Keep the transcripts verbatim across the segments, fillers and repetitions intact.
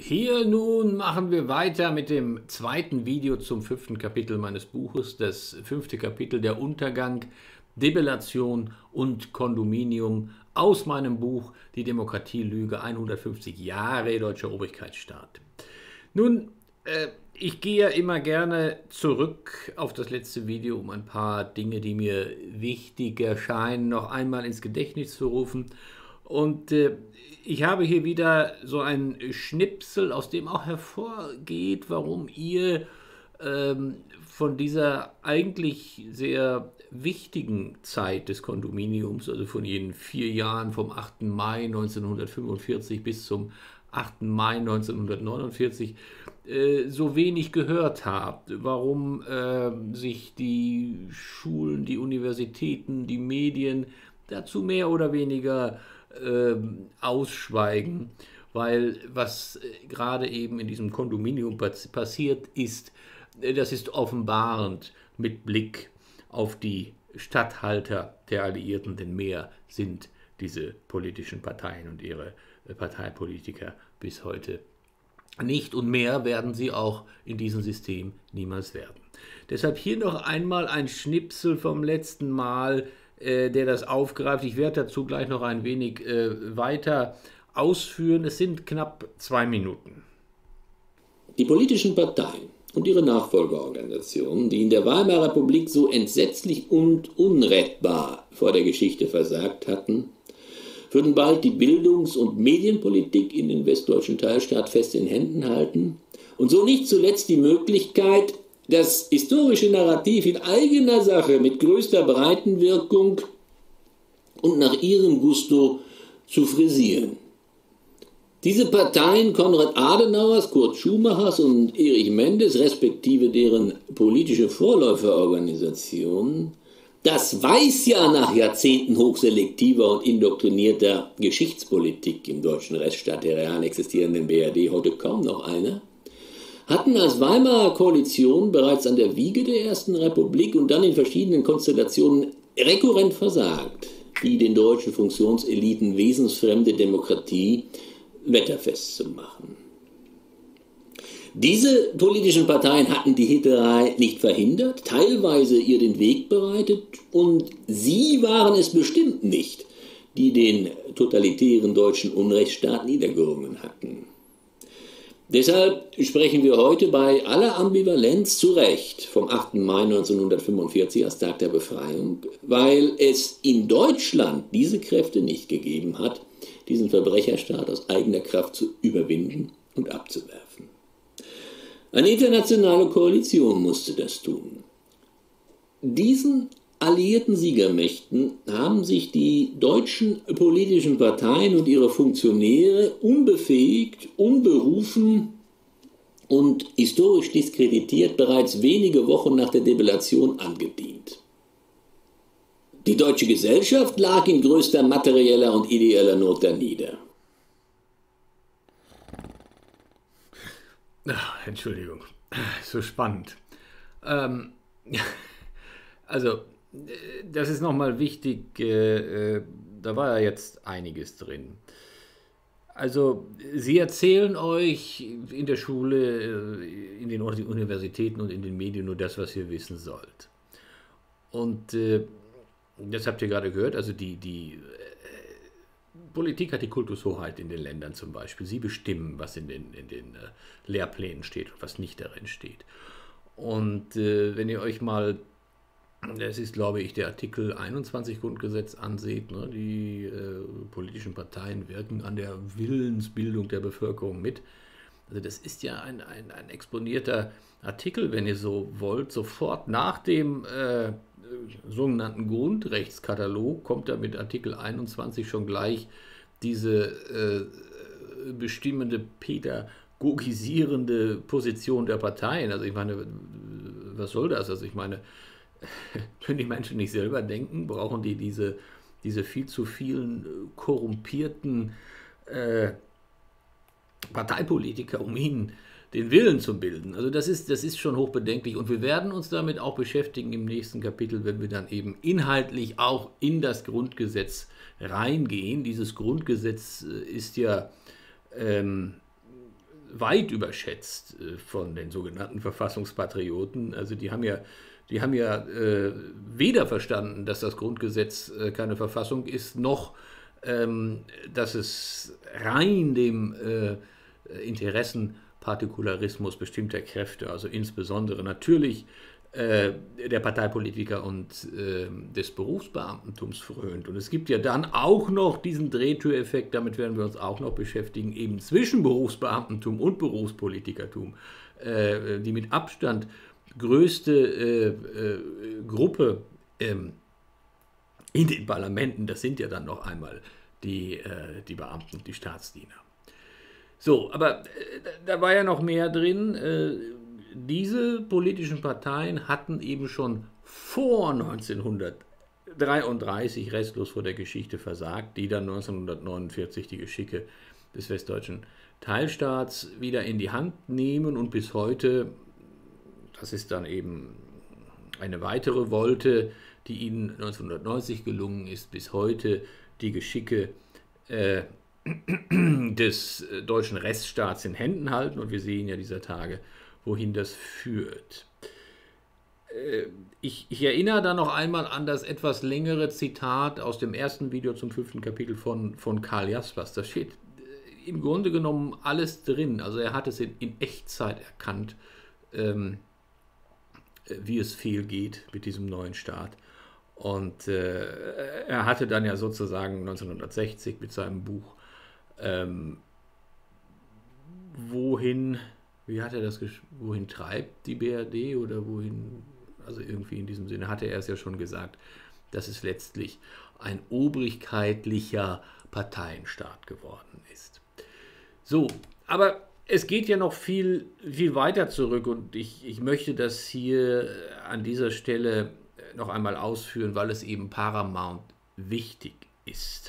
Hier nun machen wir weiter mit dem zweiten Video zum fünften Kapitel meines Buches, das fünfte Kapitel, der Untergang, Debellation und Kondominium aus meinem Buch Die Demokratielüge, hundertfünfzig Jahre deutscher Obrigkeitsstaat. Nun, äh, ich gehe ja immer gerne zurück auf das letzte Video, um ein paar Dinge, die mir wichtig erscheinen, noch einmal ins Gedächtnis zu rufen. Und äh, ich habe hier wieder so ein Schnipsel, aus dem auch hervorgeht, warum ihr ähm, von dieser eigentlich sehr wichtigen Zeit des Kondominiums, also von jenen vier Jahren vom achten Mai neunzehnhundertfünfundvierzig bis zum achten Mai neunzehnhundertneunundvierzig, äh, so wenig gehört habt, warum äh, sich die Schulen, die Universitäten, die Medien dazu mehr oder weniger Ähm, ausschweigen, weil was äh, gerade eben in diesem Kondominium passiert ist, äh, das ist offenbarend mit Blick auf die Statthalter der Alliierten, denn mehr sind diese politischen Parteien und ihre äh, Parteipolitiker bis heute nicht, und mehr werden sie auch in diesem System niemals werden. Deshalb hier noch einmal ein Schnipsel vom letzten Mal, der das aufgreift. Ich werde dazu gleich noch ein wenig äh, weiter ausführen. Es sind knapp zwei Minuten. Die politischen Parteien und ihre Nachfolgeorganisationen, die in der Weimarer Republik so entsetzlich und unrettbar vor der Geschichte versagt hatten, würden bald die Bildungs- und Medienpolitik in den westdeutschen Teilstaat fest in Händen halten und so nicht zuletzt die Möglichkeit, das historische Narrativ in eigener Sache mit größter Breitenwirkung und nach ihrem Gusto zu frisieren. Diese Parteien Konrad Adenauers, Kurt Schumachers und Erich Mendes, respektive deren politische Vorläuferorganisationen, das weiß ja nach Jahrzehnten hochselektiver und indoktrinierter Geschichtspolitik im deutschen Rechtsstaat der real existierenden B R D heute kaum noch einer, hatten als Weimarer Koalition bereits an der Wiege der Ersten Republik und dann in verschiedenen Konstellationen rekurrent versagt, die den deutschen Funktionseliten wesensfremde Demokratie wetterfest zu machen. Diese politischen Parteien hatten die Heterei nicht verhindert, teilweise ihr den Weg bereitet, und sie waren es bestimmt nicht, die den totalitären deutschen Unrechtsstaat niedergerungen hatten. Deshalb sprechen wir heute bei aller Ambivalenz zu Recht vom achten Mai neunzehnhundertfünfundvierzig als Tag der Befreiung, weil es in Deutschland diese Kräfte nicht gegeben hat, diesen Verbrecherstaat aus eigener Kraft zu überwinden und abzuwerfen. Eine internationale Koalition musste das tun. Diesen alliierten Siegermächten haben sich die deutschen politischen Parteien und ihre Funktionäre unbefähigt, unberufen und historisch diskreditiert bereits wenige Wochen nach der Debellation angedient. Die deutsche Gesellschaft lag in größter materieller und ideeller Not danieder. Ach, Entschuldigung, so spannend. Ähm, also, das ist nochmal wichtig, äh, da war ja jetzt einiges drin. Also, sie erzählen euch in der Schule, in den Universitäten und in den Medien nur das, was ihr wissen sollt. Und äh, das habt ihr gerade gehört, also die, die äh, Politik hat die Kultushoheit in den Ländern zum Beispiel. Sie bestimmen, was in den, in den äh, Lehrplänen steht und was nicht darin steht. Und äh, wenn ihr euch mal, das ist, glaube ich, der Artikel einundzwanzig Grundgesetz anseht, ne, die äh, politischen Parteien wirken an der Willensbildung der Bevölkerung mit. Also das ist ja ein, ein, ein exponierter Artikel, wenn ihr so wollt. Sofort nach dem äh, sogenannten Grundrechtskatalog kommt da mit Artikel einundzwanzig schon gleich diese äh, bestimmende pädagogisierende Position der Parteien. Also ich meine, was soll das? Also ich meine, wenn die Menschen nicht selber denken, brauchen die diese, diese viel zu vielen korrumpierten äh, Parteipolitiker, um ihnen den Willen zu bilden. Also das ist, das ist schon hochbedenklich, und wir werden uns damit auch beschäftigen im nächsten Kapitel, wenn wir dann eben inhaltlich auch in das Grundgesetz reingehen. Dieses Grundgesetz ist ja ähm, weit überschätzt äh, von den sogenannten Verfassungspatrioten. Also die haben ja, die haben ja äh, weder verstanden, dass das Grundgesetz äh, keine Verfassung ist, noch ähm, dass es rein dem äh, Interessenpartikularismus bestimmter Kräfte, also insbesondere natürlich äh, der Parteipolitiker und äh, des Berufsbeamtentums frönt. Und es gibt ja dann auch noch diesen Drehtüreffekt, damit werden wir uns auch noch beschäftigen, eben zwischen Berufsbeamtentum und Berufspolitikertum, äh, die mit Abstand größte äh, äh, Gruppe ähm, in den Parlamenten, das sind ja dann noch einmal die, äh, die Beamten, die Staatsdiener. So, aber äh, da war ja noch mehr drin. Äh, diese politischen Parteien hatten eben schon vor neunzehnhundertdreiunddreißig restlos vor der Geschichte versagt, die dann neunzehnhundertneunundvierzig die Geschicke des westdeutschen Teilstaats wieder in die Hand nehmen und bis heute, das ist dann eben eine weitere Wolte, die ihnen neunzehnhundertneunzig gelungen ist, bis heute die Geschicke äh, des deutschen Reststaats in Händen halten. Und wir sehen ja dieser Tage, wohin das führt. Äh, ich, ich erinnere da noch einmal an das etwas längere Zitat aus dem ersten Video zum fünften Kapitel von, von Karl Jaspers. Da steht äh, im Grunde genommen alles drin. Also er hat es in, in Echtzeit erkannt, ähm, wie es fehlgeht mit diesem neuen Staat. Und äh, er hatte dann ja sozusagen neunzehnhundertsechzig mit seinem Buch ähm, Wohin, wie hat er das, wohin treibt die B R D oder wohin, also irgendwie in diesem Sinne hatte er es ja schon gesagt, dass es letztlich ein obrigkeitlicher Parteienstaat geworden ist. So, aber es geht ja noch viel, viel weiter zurück und ich, ich möchte das hier an dieser Stelle noch einmal ausführen, weil es eben paramount wichtig ist.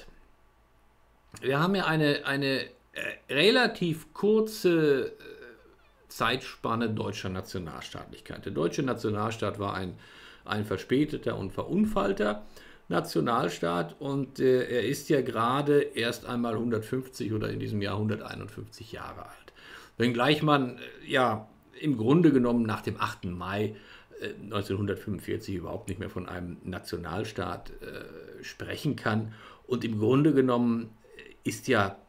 Wir haben ja eine, eine relativ kurze Zeitspanne deutscher Nationalstaatlichkeit. Der deutsche Nationalstaat war ein, ein verspäteter und verunfallter Nationalstaat und äh, er ist ja gerade erst einmal hundertfünfzig oder in diesem Jahr hunderteinundfünfzig Jahre alt. Wenngleich man äh, ja im Grunde genommen nach dem achten Mai äh, neunzehnhundertfünfundvierzig überhaupt nicht mehr von einem Nationalstaat äh, sprechen kann. Und im Grunde genommen ist ja,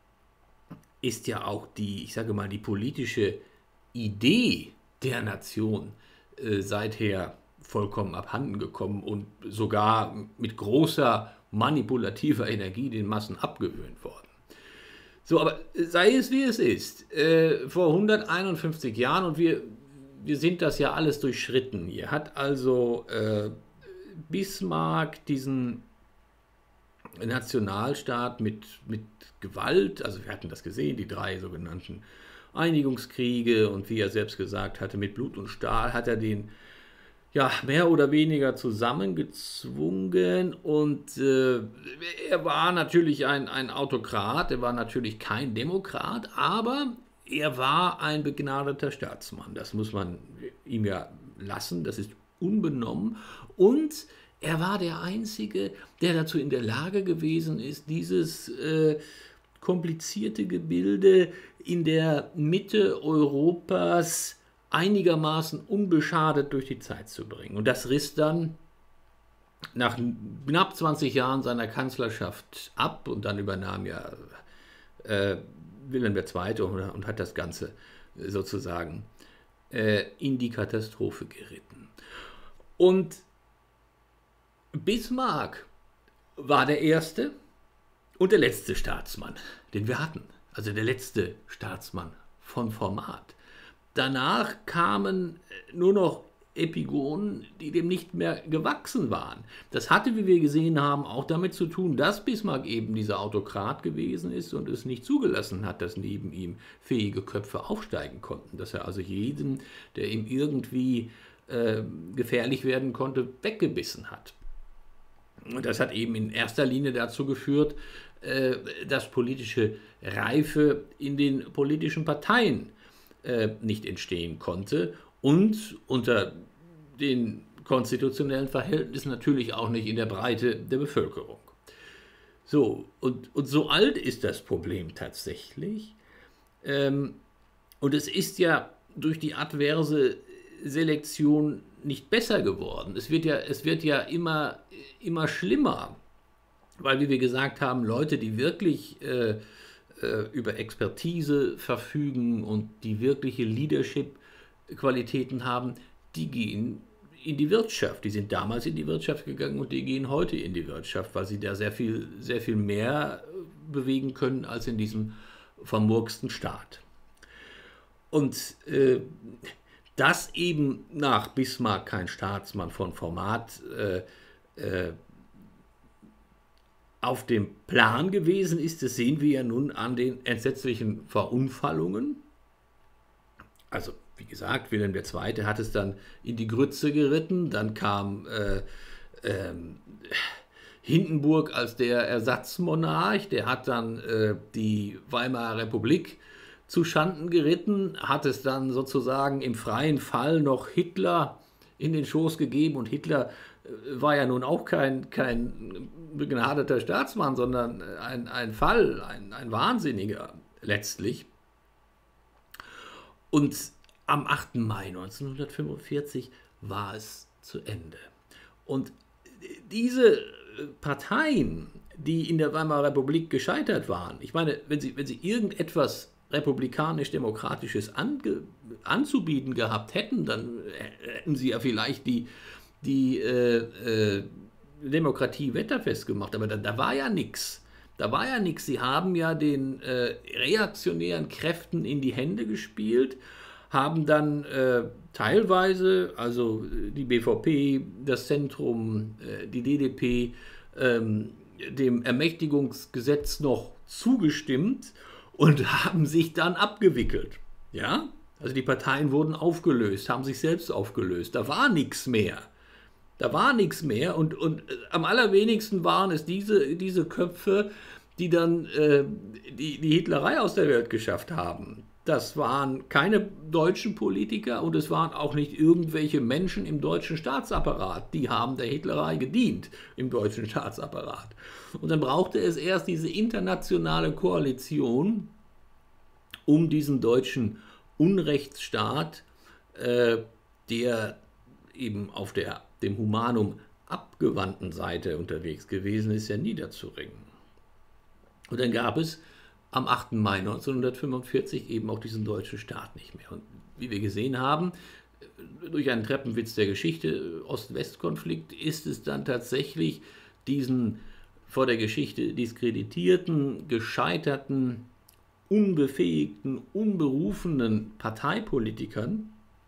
ist ja auch die, ich sage mal, die politische Idee der Nation äh, seither vollkommen abhanden gekommen und sogar mit großer manipulativer Energie den Massen abgewöhnt worden. So, aber sei es wie es ist, äh, vor hunderteinundfünfzig Jahren, und wir, wir sind das ja alles durchschritten, hier hat also äh, Bismarck diesen Nationalstaat mit, mit Gewalt, also wir hatten das gesehen, die drei sogenannten Einigungskriege, und wie er selbst gesagt hatte, mit Blut und Stahl hat er den ja, mehr oder weniger zusammengezwungen, und äh, er war natürlich ein, ein Autokrat, er war natürlich kein Demokrat, aber er war ein begnadeter Staatsmann, das muss man ihm ja lassen, das ist unbenommen, und er war der Einzige, der dazu in der Lage gewesen ist, dieses äh, komplizierte Gebilde in der Mitte Europas einigermaßen unbeschadet durch die Zeit zu bringen. Und das riss dann nach knapp zwanzig Jahren seiner Kanzlerschaft ab, und dann übernahm ja äh, Wilhelm der Zweite und, und hat das Ganze sozusagen äh, in die Katastrophe geritten. Und Bismarck war der erste und der letzte Staatsmann, den wir hatten. Also der letzte Staatsmann von Format. Danach kamen nur noch Epigonen, die dem nicht mehr gewachsen waren. Das hatte, wie wir gesehen haben, auch damit zu tun, dass Bismarck eben dieser Autokrat gewesen ist und es nicht zugelassen hat, dass neben ihm fähige Köpfe aufsteigen konnten. Dass er also jeden, der ihm irgendwie äh, gefährlich werden konnte, weggebissen hat. Und das hat eben in erster Linie dazu geführt, äh, dass politische Reife in den politischen Parteien äh, nicht entstehen konnte und unter den konstitutionellen Verhältnissen natürlich auch nicht in der Breite der Bevölkerung. So, und, und so alt ist das Problem tatsächlich, ähm, Und es ist ja durch die adverse Selektion nicht besser geworden. Es wird ja, es wird ja immer, immer schlimmer, weil, wie wir gesagt haben, Leute, die wirklich äh, äh, über Expertise verfügen und die wirkliche Leadership-Qualitäten haben, die gehen in die Wirtschaft. Die sind damals in die Wirtschaft gegangen und die gehen heute in die Wirtschaft, weil sie da sehr viel, sehr viel mehr bewegen können als in diesem vermurksten Staat. Und äh, dass eben nach Bismarck kein Staatsmann von Format äh, äh, auf dem Plan gewesen ist, das sehen wir ja nun an den entsetzlichen Verunfallungen. Also, wie gesagt, Wilhelm der Zweite hat es dann in die Grütze geritten, dann kam äh, äh, Hindenburg als der Ersatzmonarch, der hat dann äh, die Weimarer Republik zu Schanden geritten, hat es dann sozusagen im freien Fall noch Hitler in den Schoß gegeben, und Hitler war ja nun auch kein, kein begnadeter Staatsmann, sondern ein, ein Fall, ein, ein Wahnsinniger letztlich. Und am achten Mai neunzehnhundertfünfundvierzig war es zu Ende. Und diese Parteien, die in der Weimarer Republik gescheitert waren, ich meine, wenn sie, wenn sie irgendetwas republikanisch-demokratisches ange, anzubieten gehabt hätten, dann hätten sie ja vielleicht die, die äh, äh, Demokratie wetterfest gemacht, aber da, da war ja nichts. Da war ja nichts. Sie haben ja den äh, reaktionären Kräften in die Hände gespielt, haben dann äh, teilweise, also die B V P, das Zentrum, äh, die D D P, ähm, dem Ermächtigungsgesetz noch zugestimmt und haben sich dann abgewickelt. Ja? Also die Parteien wurden aufgelöst, haben sich selbst aufgelöst. Da war nichts mehr. Da war nichts mehr. Und, und am allerwenigsten waren es diese, diese Köpfe, die dann äh, die, die Hitlerei aus der Welt geschafft haben. Das waren keine deutschen Politiker und es waren auch nicht irgendwelche Menschen im deutschen Staatsapparat. Die haben der Hitlerei gedient im deutschen Staatsapparat. Und dann brauchte es erst diese internationale Koalition, um diesen deutschen Unrechtsstaat, äh, der eben auf der dem Humanum abgewandten Seite unterwegs gewesen ist, ja niederzuringen. Und dann gab es am achten Mai neunzehnhundertfünfundvierzig eben auch diesen deutschen Staat nicht mehr. Und wie wir gesehen haben, durch einen Treppenwitz der Geschichte, Ost-West-Konflikt, ist es dann tatsächlich diesen vor der Geschichte diskreditierten, gescheiterten, unbefähigten, unberufenen Parteipolitikern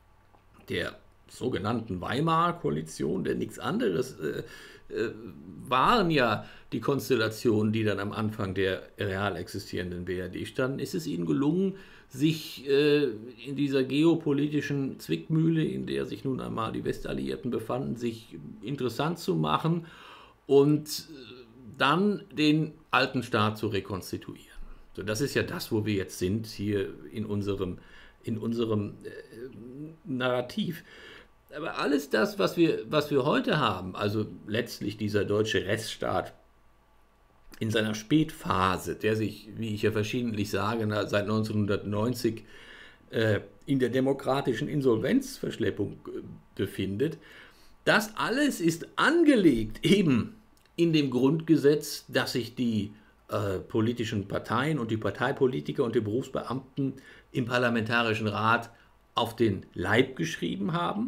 der sogenannten Weimarer Koalition, denn nichts anderes äh, äh, waren ja die Konstellationen, die dann am Anfang der real existierenden B R D standen, ist es ihnen gelungen, sich äh, in dieser geopolitischen Zwickmühle, in der sich nun einmal die Westalliierten befanden, sich interessant zu machen und dann den alten Staat zu rekonstituieren. So, das ist ja das, wo wir jetzt sind, hier in unserem, in unserem äh, Narrativ. Aber alles das, was wir, was wir heute haben, also letztlich dieser deutsche Reststaat in seiner Spätphase, der sich, wie ich ja verschiedentlich sage, seit neunzehnhundertneunzig äh, in der demokratischen Insolvenzverschleppung äh, befindet, das alles ist angelegt eben in dem Grundgesetz, dass sich die äh, politischen Parteien und die Parteipolitiker und die Berufsbeamten im Parlamentarischen Rat auf den Leib geschrieben haben.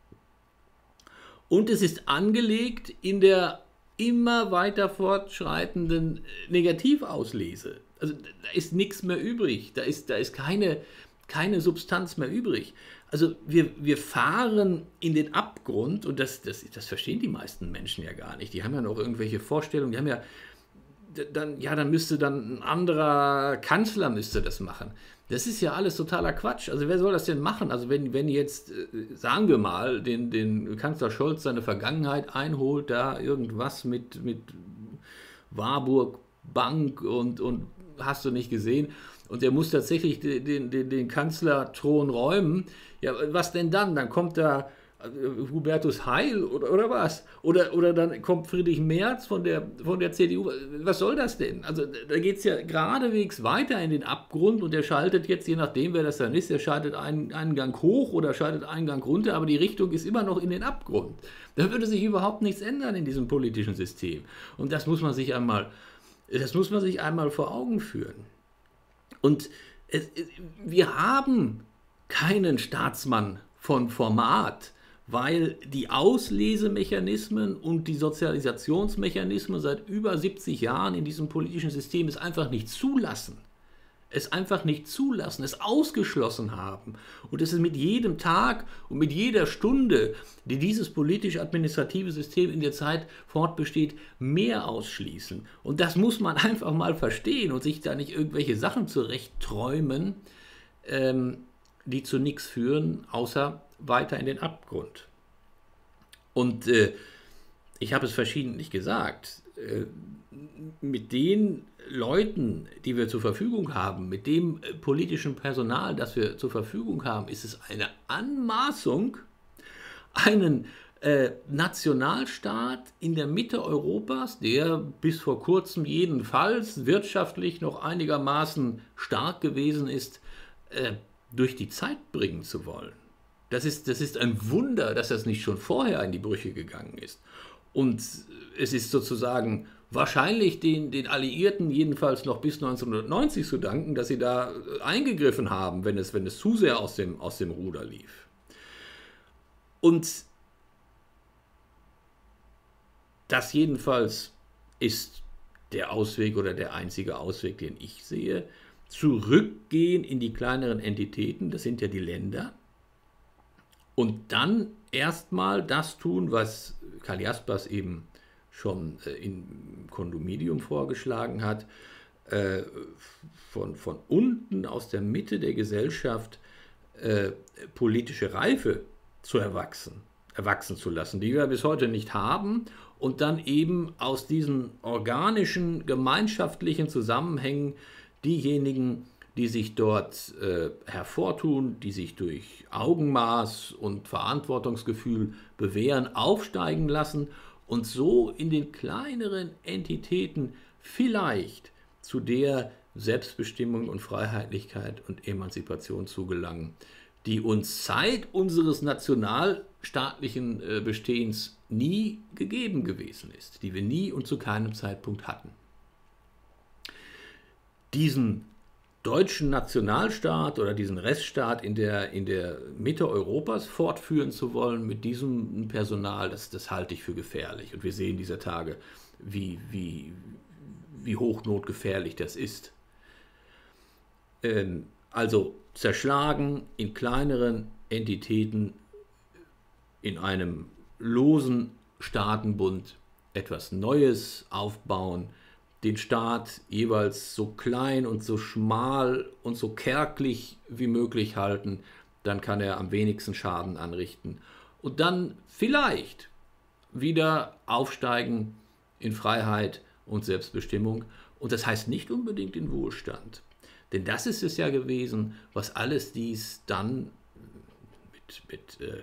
Und es ist angelegt in der immer weiter fortschreitenden Negativauslese. Also da ist nichts mehr übrig, da ist, da ist keine, keine Substanz mehr übrig. Also wir, wir fahren in den Abgrund und das, das, das verstehen die meisten Menschen ja gar nicht. Die haben ja noch irgendwelche Vorstellungen, die haben ja, dann, ja, dann müsste dann ein anderer Kanzler müsste das machen. Das ist ja alles totaler Quatsch. Also wer soll das denn machen? Also wenn, wenn jetzt, sagen wir mal, den, den Kanzler Scholz seine Vergangenheit einholt, da irgendwas mit, mit Warburg Bank und, und hast du nicht gesehen, und er muss tatsächlich den, den, den Kanzlerthron räumen, ja, was denn dann? Dann kommt da Hubertus Heil oder, oder was? Oder, oder dann kommt Friedrich Merz von der, von der C D U. Was soll das denn? Also da geht es ja geradewegs weiter in den Abgrund und der schaltet jetzt, je nachdem wer das dann ist, der schaltet einen, einen Gang hoch oder schaltet einen Gang runter, aber die Richtung ist immer noch in den Abgrund. Da würde sich überhaupt nichts ändern in diesem politischen System. Und das muss man sich einmal, das muss man sich einmal vor Augen führen. Und es, wir haben keinen Staatsmann von Format, weil die Auslesemechanismen und die Sozialisationsmechanismen seit über siebzig Jahren in diesem politischen System es einfach nicht zulassen. Es einfach nicht zulassen, es ausgeschlossen haben. Und es ist mit jedem Tag und mit jeder Stunde, die dieses politisch-administrative System in der Zeit fortbesteht, mehr ausschließen. Und das muss man einfach mal verstehen und sich da nicht irgendwelche Sachen zurechtträumen, ähm, die zu nichts führen, außer weiter in den Abgrund. Und äh, ich habe es verschiedentlich gesagt, äh, mit den Leuten, die wir zur Verfügung haben, mit dem äh, politischen Personal, das wir zur Verfügung haben, ist es eine Anmaßung, einen äh, Nationalstaat in der Mitte Europas, der bis vor kurzem jedenfalls wirtschaftlich noch einigermaßen stark gewesen ist, äh, durch die Zeit bringen zu wollen. Das ist, das ist ein Wunder, dass das nicht schon vorher in die Brüche gegangen ist. Und es ist sozusagen wahrscheinlich den, den Alliierten jedenfalls noch bis neunzehnhundertneunzig zu danken, dass sie da eingegriffen haben, wenn es, wenn es zu sehr aus dem, aus dem Ruder lief. Und das jedenfalls ist der Ausweg oder der einzige Ausweg, den ich sehe. Zurückgehen in die kleineren Entitäten, das sind ja die Länder, und dann erstmal das tun, was Karl Jaspers eben schon im Kondominium vorgeschlagen hat, von, von unten aus der Mitte der Gesellschaft äh, politische Reife zu erwachsen, erwachsen zu lassen, die wir bis heute nicht haben, und dann eben aus diesen organischen, gemeinschaftlichen Zusammenhängen diejenigen, die sich dort äh, hervortun, die sich durch Augenmaß und Verantwortungsgefühl bewähren, aufsteigen lassen und so in den kleineren Entitäten vielleicht zu der Selbstbestimmung und Freiheitlichkeit und Emanzipation zu gelangen, die uns seit unseres nationalstaatlichen äh, Bestehens nie gegeben gewesen ist, die wir nie und zu keinem Zeitpunkt hatten. Diesen deutschen Nationalstaat oder diesen Reststaat in der, in der Mitte Europas fortführen zu wollen mit diesem Personal, das, das halte ich für gefährlich. Und wir sehen dieser Tage, wie, wie, wie hochnotgefährlich das ist. Ähm, also zerschlagen in kleineren Entitäten in einem losen Staatenbund etwas Neues aufbauen, den Staat jeweils so klein und so schmal und so kärglich wie möglich halten, dann kann er am wenigsten Schaden anrichten. Und dann vielleicht wieder aufsteigen in Freiheit und Selbstbestimmung. Und das heißt nicht unbedingt in Wohlstand. Denn das ist es ja gewesen, was alles dies dann mit, mit äh,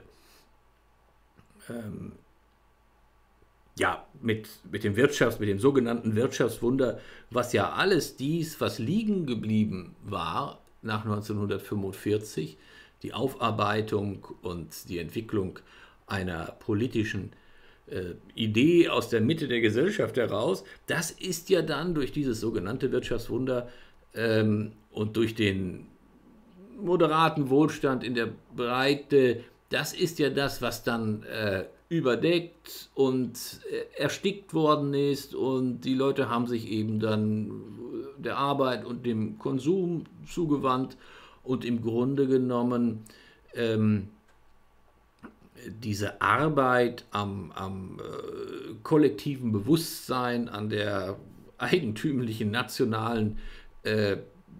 ähm, Ja, mit, mit dem Wirtschafts-, mit dem sogenannten Wirtschaftswunder, was ja alles dies, was liegen geblieben war nach neunzehnhundertfünfundvierzig, die Aufarbeitung und die Entwicklung einer politischen äh, Idee aus der Mitte der Gesellschaft heraus, das ist ja dann durch dieses sogenannte Wirtschaftswunder ähm, und durch den moderaten Wohlstand in der Breite, das ist ja das, was dann äh, überdeckt und erstickt worden ist, und die Leute haben sich eben dann der Arbeit und dem Konsum zugewandt und im Grunde genommen ähm, diese Arbeit am, am äh, kollektiven Bewusstsein, an der eigentümlichen nationalen äh,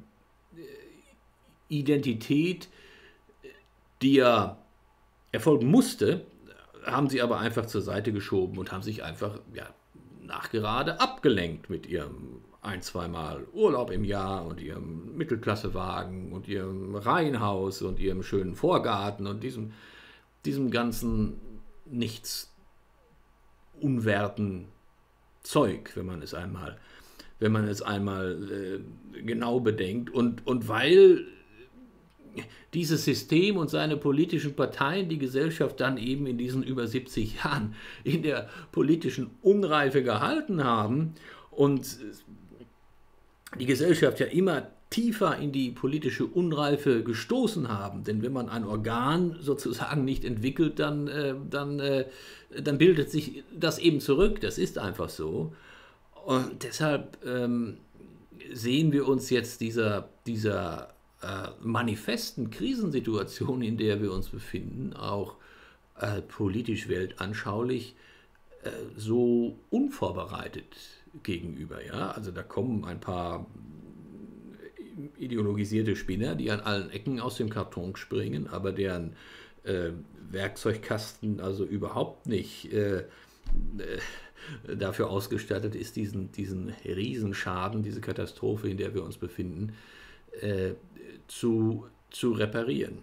Identität, die ja erfolgen musste, haben sie aber einfach zur Seite geschoben und haben sich einfach ja, nachgerade abgelenkt mit ihrem ein-, zweimal Urlaub im Jahr und ihrem Mittelklassewagen und ihrem Reihenhaus und ihrem schönen Vorgarten und diesem, diesem ganzen nichts unwerten Zeug, wenn man es einmal, wenn man es einmal äh, genau bedenkt. Und, und weil dieses System und seine politischen Parteien die Gesellschaft dann eben in diesen über siebzig Jahren in der politischen Unreife gehalten haben und die Gesellschaft ja immer tiefer in die politische Unreife gestoßen haben. Denn wenn man ein Organ sozusagen nicht entwickelt, dann, äh, dann, äh, dann bildet sich das eben zurück. Das ist einfach so. Und deshalb ähm, sehen wir uns jetzt dieser, dieser äh, manifesten Krisensituation, in der wir uns befinden, auch äh, politisch weltanschaulich, äh, so unvorbereitet gegenüber. Ja? Also da kommen ein paar ideologisierte Spinner, die an allen Ecken aus dem Karton springen, aber deren äh, Werkzeugkasten also überhaupt nicht äh, äh, dafür ausgestattet ist, diesen, diesen Riesenschaden, diese Katastrophe, in der wir uns befinden, äh, zu, zu reparieren.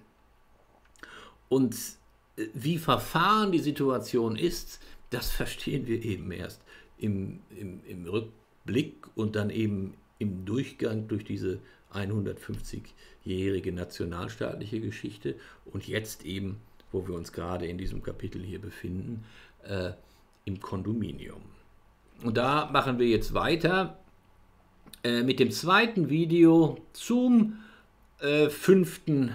Und wie verfahren die Situation ist, das verstehen wir eben erst im, im, im Rückblick und dann eben im Durchgang durch diese hundertfünfzigjährige nationalstaatliche Geschichte und jetzt eben, wo wir uns gerade in diesem Kapitel hier befinden, äh, im Kondominium. Und da machen wir jetzt weiter äh, mit dem zweiten Video zum äh, fünften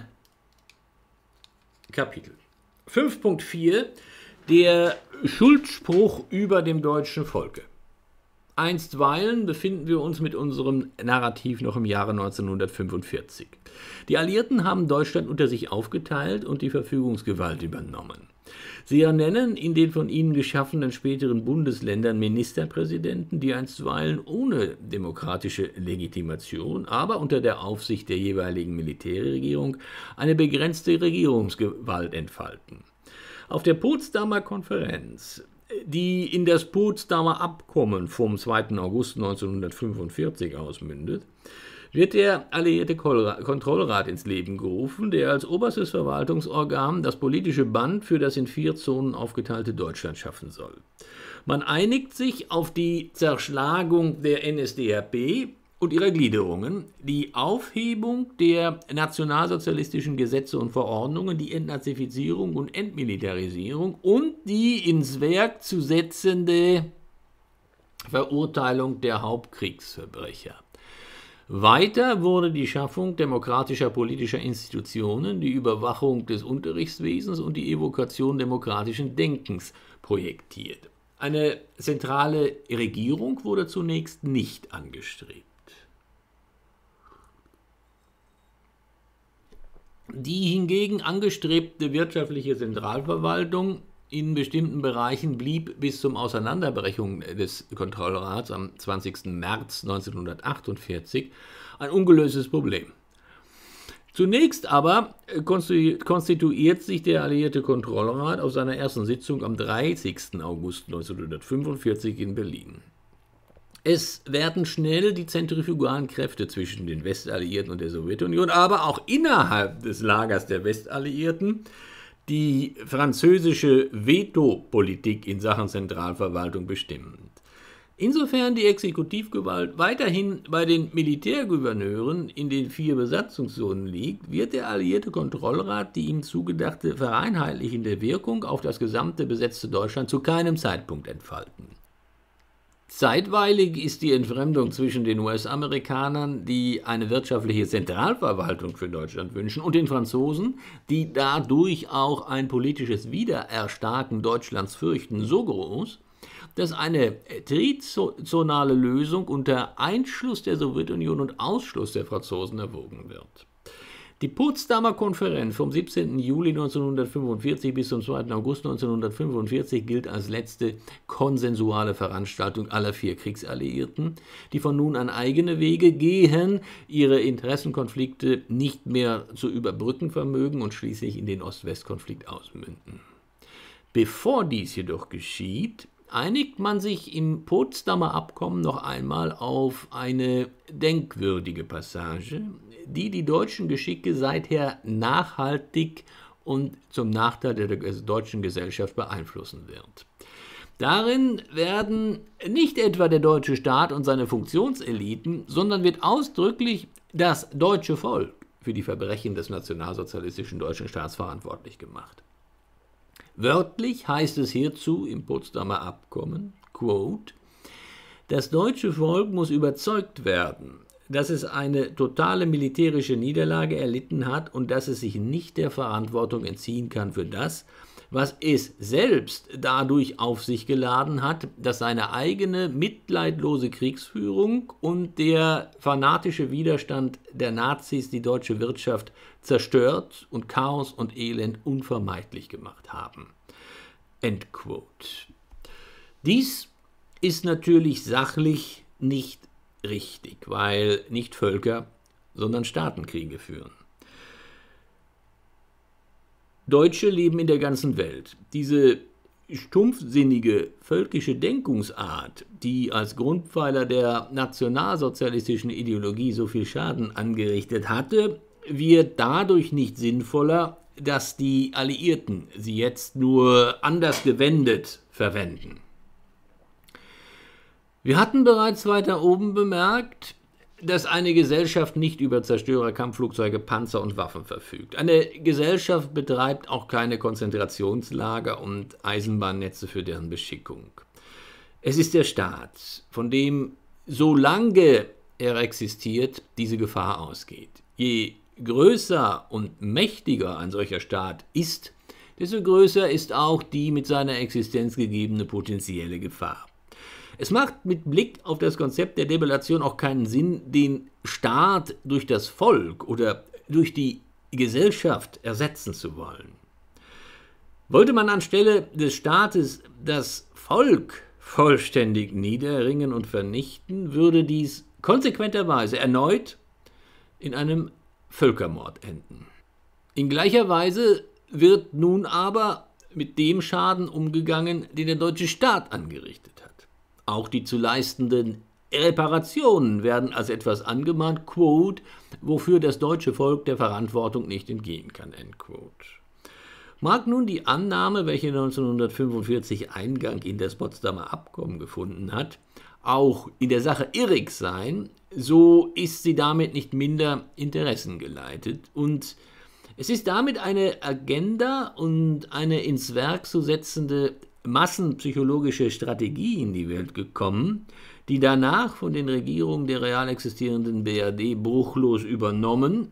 Kapitel. fünf Punkt vier, der Schuldspruch über dem deutschen Volke. Einstweilen befinden wir uns mit unserem Narrativ noch im Jahre neunzehnhundertfünfundvierzig. Die Alliierten haben Deutschland unter sich aufgeteilt und die Verfügungsgewalt übernommen. Sie ernennen in den von ihnen geschaffenen späteren Bundesländern Ministerpräsidenten, die einstweilen ohne demokratische Legitimation, aber unter der Aufsicht der jeweiligen Militärregierung eine begrenzte Regierungsgewalt entfalten. Auf der Potsdamer Konferenz, die in das Potsdamer Abkommen vom zweiten August neunzehnhundertfünfundvierzig ausmündet, wird der Alliierte Kontrollrat ins Leben gerufen, der als oberstes Verwaltungsorgan das politische Band für das in vier Zonen aufgeteilte Deutschland schaffen soll. Man einigt sich auf die Zerschlagung der N S D A P und ihrer Gliederungen, die Aufhebung der nationalsozialistischen Gesetze und Verordnungen, die Entnazifizierung und Entmilitarisierung und die ins Werk zu setzende Verurteilung der Hauptkriegsverbrecher. Weiter wurde die Schaffung demokratischer politischer Institutionen, die Überwachung des Unterrichtswesens und die Evokation demokratischen Denkens projektiert. Eine zentrale Regierung wurde zunächst nicht angestrebt. Die hingegen angestrebte wirtschaftliche Zentralverwaltung in bestimmten Bereichen blieb bis zur Auseinanderbrechung des Kontrollrats am zwanzigsten März neunzehnhundertachtundvierzig ein ungelöstes Problem. Zunächst aber konstituiert sich der Alliierte Kontrollrat auf seiner ersten Sitzung am dreißigsten August neunzehnhundertfünfundvierzig in Berlin. Es werden schnell die zentrifugalen Kräfte zwischen den Westalliierten und der Sowjetunion, aber auch innerhalb des Lagers der Westalliierten die französische Veto-Politik in Sachen Zentralverwaltung bestimmend. Insofern die Exekutivgewalt weiterhin bei den Militärgouverneuren in den vier Besatzungszonen liegt, wird der Alliierte Kontrollrat die ihm zugedachte vereinheitlichende Wirkung auf das gesamte besetzte Deutschland zu keinem Zeitpunkt entfalten. Zeitweilig ist die Entfremdung zwischen den U S-Amerikanern, die eine wirtschaftliche Zentralverwaltung für Deutschland wünschen, und den Franzosen, die dadurch auch ein politisches Wiedererstarken Deutschlands fürchten, so groß, dass eine trizonale Lösung unter Einschluss der Sowjetunion und Ausschluss der Franzosen erwogen wird. Die Potsdamer Konferenz vom siebzehnten Juli neunzehnhundertfünfundvierzig bis zum zweiten August neunzehnhundertfünfundvierzig gilt als letzte konsensuale Veranstaltung aller vier Kriegsalliierten, die von nun an eigene Wege gehen, ihre Interessenkonflikte nicht mehr zu überbrücken vermögen und schließlich in den Ost-West-Konflikt ausmünden. Bevor dies jedoch geschieht, einigt man sich im Potsdamer Abkommen noch einmal auf eine denkwürdige Passage, die die deutschen Geschicke seither nachhaltig und zum Nachteil der deutschen Gesellschaft beeinflussen wird. Darin werden nicht etwa der deutsche Staat und seine Funktionseliten, sondern wird ausdrücklich das deutsche Volk für die Verbrechen des nationalsozialistischen deutschen Staats verantwortlich gemacht. Wörtlich heißt es hierzu im Potsdamer Abkommen, quote, das deutsche Volk muss überzeugt werden, dass es eine totale militärische Niederlage erlitten hat und dass es sich nicht der Verantwortung entziehen kann für das, was es selbst dadurch auf sich geladen hat, dass seine eigene mitleidlose Kriegsführung und der fanatische Widerstand der Nazis die deutsche Wirtschaft zerstört und Chaos und Elend unvermeidlich gemacht haben. End quote. Dies ist natürlich sachlich nicht richtig, weil nicht Völker, sondern Staatenkriege führen. Deutsche leben in der ganzen Welt. Diese stumpfsinnige völkische Denkungsart, die als Grundpfeiler der nationalsozialistischen Ideologie so viel Schaden angerichtet hatte, wird dadurch nicht sinnvoller, dass die Alliierten sie jetzt nur anders gewendet verwenden. Wir hatten bereits weiter oben bemerkt, dass eine Gesellschaft nicht über Zerstörer, Kampfflugzeuge, Panzer und Waffen verfügt. Eine Gesellschaft betreibt auch keine Konzentrationslager und Eisenbahnnetze für deren Beschickung. Es ist der Staat, von dem, solange er existiert, diese Gefahr ausgeht. Je größer und mächtiger ein solcher Staat ist, desto größer ist auch die mit seiner Existenz gegebene potenzielle Gefahr. Es macht mit Blick auf das Konzept der Debellation auch keinen Sinn, den Staat durch das Volk oder durch die Gesellschaft ersetzen zu wollen. Wollte man anstelle des Staates das Volk vollständig niederringen und vernichten, würde dies konsequenterweise erneut in einem Völkermord enden. In gleicher Weise wird nun aber mit dem Schaden umgegangen, den der deutsche Staat angerichtet hat. Auch die zu leistenden Reparationen werden als etwas angemahnt, quote, wofür das deutsche Volk der Verantwortung nicht entgehen kann, end quote. Mag nun die Annahme, welche neunzehnhundertfünfundvierzig Eingang in das Potsdamer Abkommen gefunden hat, auch in der Sache irrig sein, so ist sie damit nicht minder interessengeleitet und es ist damit eine Agenda und eine ins Werk zu setzende massenpsychologische Strategie in die Welt gekommen, die danach von den Regierungen der real existierenden B R D bruchlos übernommen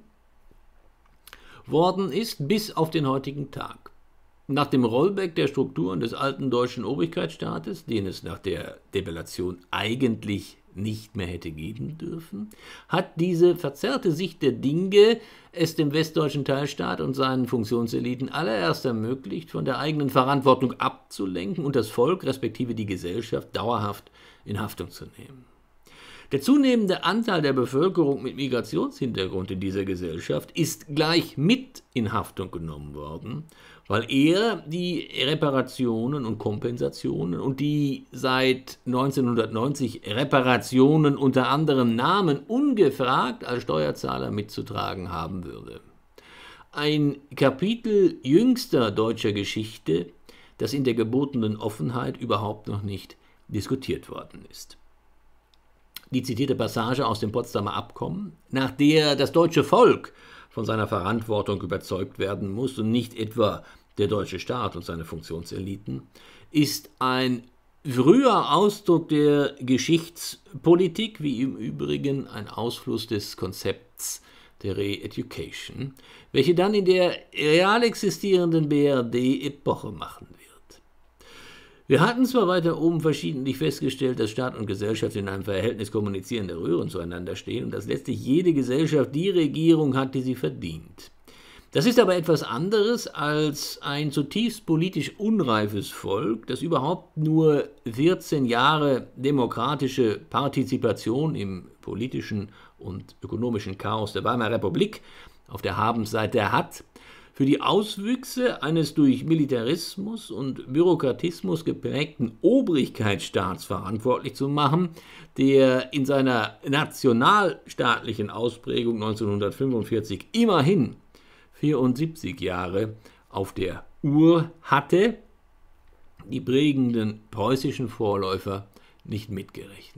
worden ist, bis auf den heutigen Tag. Nach dem Rollback der Strukturen des alten deutschen Obrigkeitsstaates, den es nach der Debellation eigentlich nicht mehr hätte geben dürfen, hat diese verzerrte Sicht der Dinge es dem westdeutschen Teilstaat und seinen Funktionseliten allererst ermöglicht, von der eigenen Verantwortung abzulenken und das Volk respektive die Gesellschaft dauerhaft in Haftung zu nehmen. Der zunehmende Anteil der Bevölkerung mit Migrationshintergrund in dieser Gesellschaft ist gleich mit in Haftung genommen worden, weil er die Reparationen und Kompensationen und die seit neunzehnhundertneunzig Reparationen unter anderem Namen ungefragt als Steuerzahler mitzutragen haben würde. Ein Kapitel jüngster deutscher Geschichte, das in der gebotenen Offenheit überhaupt noch nicht diskutiert worden ist. Die zitierte Passage aus dem Potsdamer Abkommen, nach der das deutsche Volk von seiner Verantwortung überzeugt werden muss und nicht etwa der deutsche Staat und seine Funktionseliten, ist ein früher Ausdruck der Geschichtspolitik, wie im Übrigen ein Ausfluss des Konzepts der Re-Education, welche dann in der real existierenden B R D Epoche machen wird. Wir hatten zwar weiter oben verschiedentlich festgestellt, dass Staat und Gesellschaft in einem Verhältnis kommunizierender Röhren zueinander stehen und dass letztlich jede Gesellschaft die Regierung hat, die sie verdient. Das ist aber etwas anderes als ein zutiefst politisch unreifes Volk, das überhaupt nur vierzehn Jahre demokratische Partizipation im politischen und ökonomischen Chaos der Weimarer Republik auf der Habenseite hat, für die Auswüchse eines durch Militarismus und Bürokratismus geprägten Obrigkeitsstaats verantwortlich zu machen, der in seiner nationalstaatlichen Ausprägung neunzehnhundertfünfundvierzig immerhin vierundsiebzig Jahre auf der Uhr hatte, die prägenden preußischen Vorläufer nicht mitgerechnet.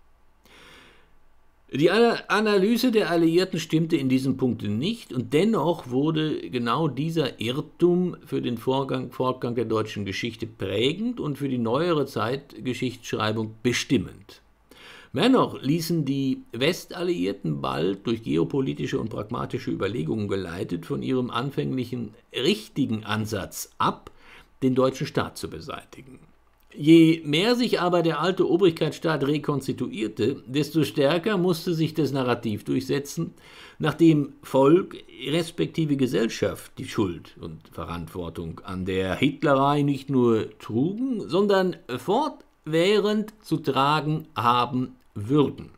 Die Analyse der Alliierten stimmte in diesem Punkt nicht, und dennoch wurde genau dieser Irrtum für den Vorgang, Fortgang der deutschen Geschichte prägend und für die neuere Zeitgeschichtsschreibung bestimmend. Mehr noch ließen die Westalliierten bald durch geopolitische und pragmatische Überlegungen geleitet von ihrem anfänglichen richtigen Ansatz ab, den deutschen Staat zu beseitigen. Je mehr sich aber der alte Obrigkeitsstaat rekonstituierte, desto stärker musste sich das Narrativ durchsetzen, nachdem Volk respektive Gesellschaft die Schuld und Verantwortung an der Hitlerei nicht nur trugen, sondern fortwährend zu tragen haben würden.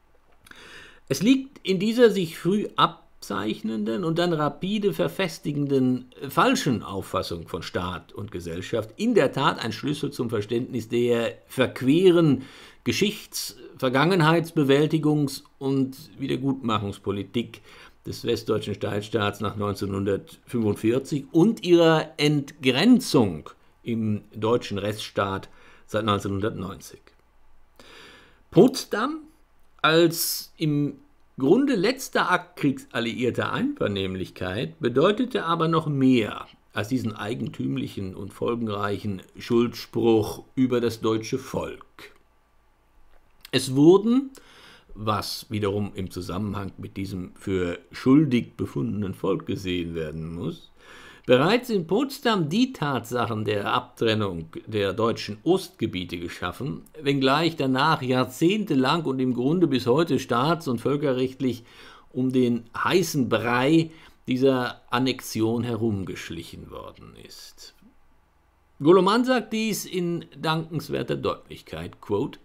Es liegt in dieser sich früh abzeichnenden und dann rapide verfestigenden falschen Auffassung von Staat und Gesellschaft in der Tat ein Schlüssel zum Verständnis der verqueren Geschichts-, Vergangenheitsbewältigungs- und Wiedergutmachungspolitik des westdeutschen Staatsstaats nach neunzehnhundertfünfundvierzig und ihrer Entgrenzung im deutschen Rechtsstaat seit neunzehnhundertneunzig. Potsdam als im Grunde letzter Akt kriegsalliierter Einvernehmlichkeit bedeutete aber noch mehr als diesen eigentümlichen und folgenreichen Schuldspruch über das deutsche Volk. Es wurden, was wiederum im Zusammenhang mit diesem für schuldig befundenen Volk gesehen werden muss, bereits in Potsdam die Tatsachen der Abtrennung der deutschen Ostgebiete geschaffen, wenngleich danach jahrzehntelang und im Grunde bis heute staats- und völkerrechtlich um den heißen Brei dieser Annexion herumgeschlichen worden ist. Goloman sagt dies in dankenswerter Deutlichkeit, quote,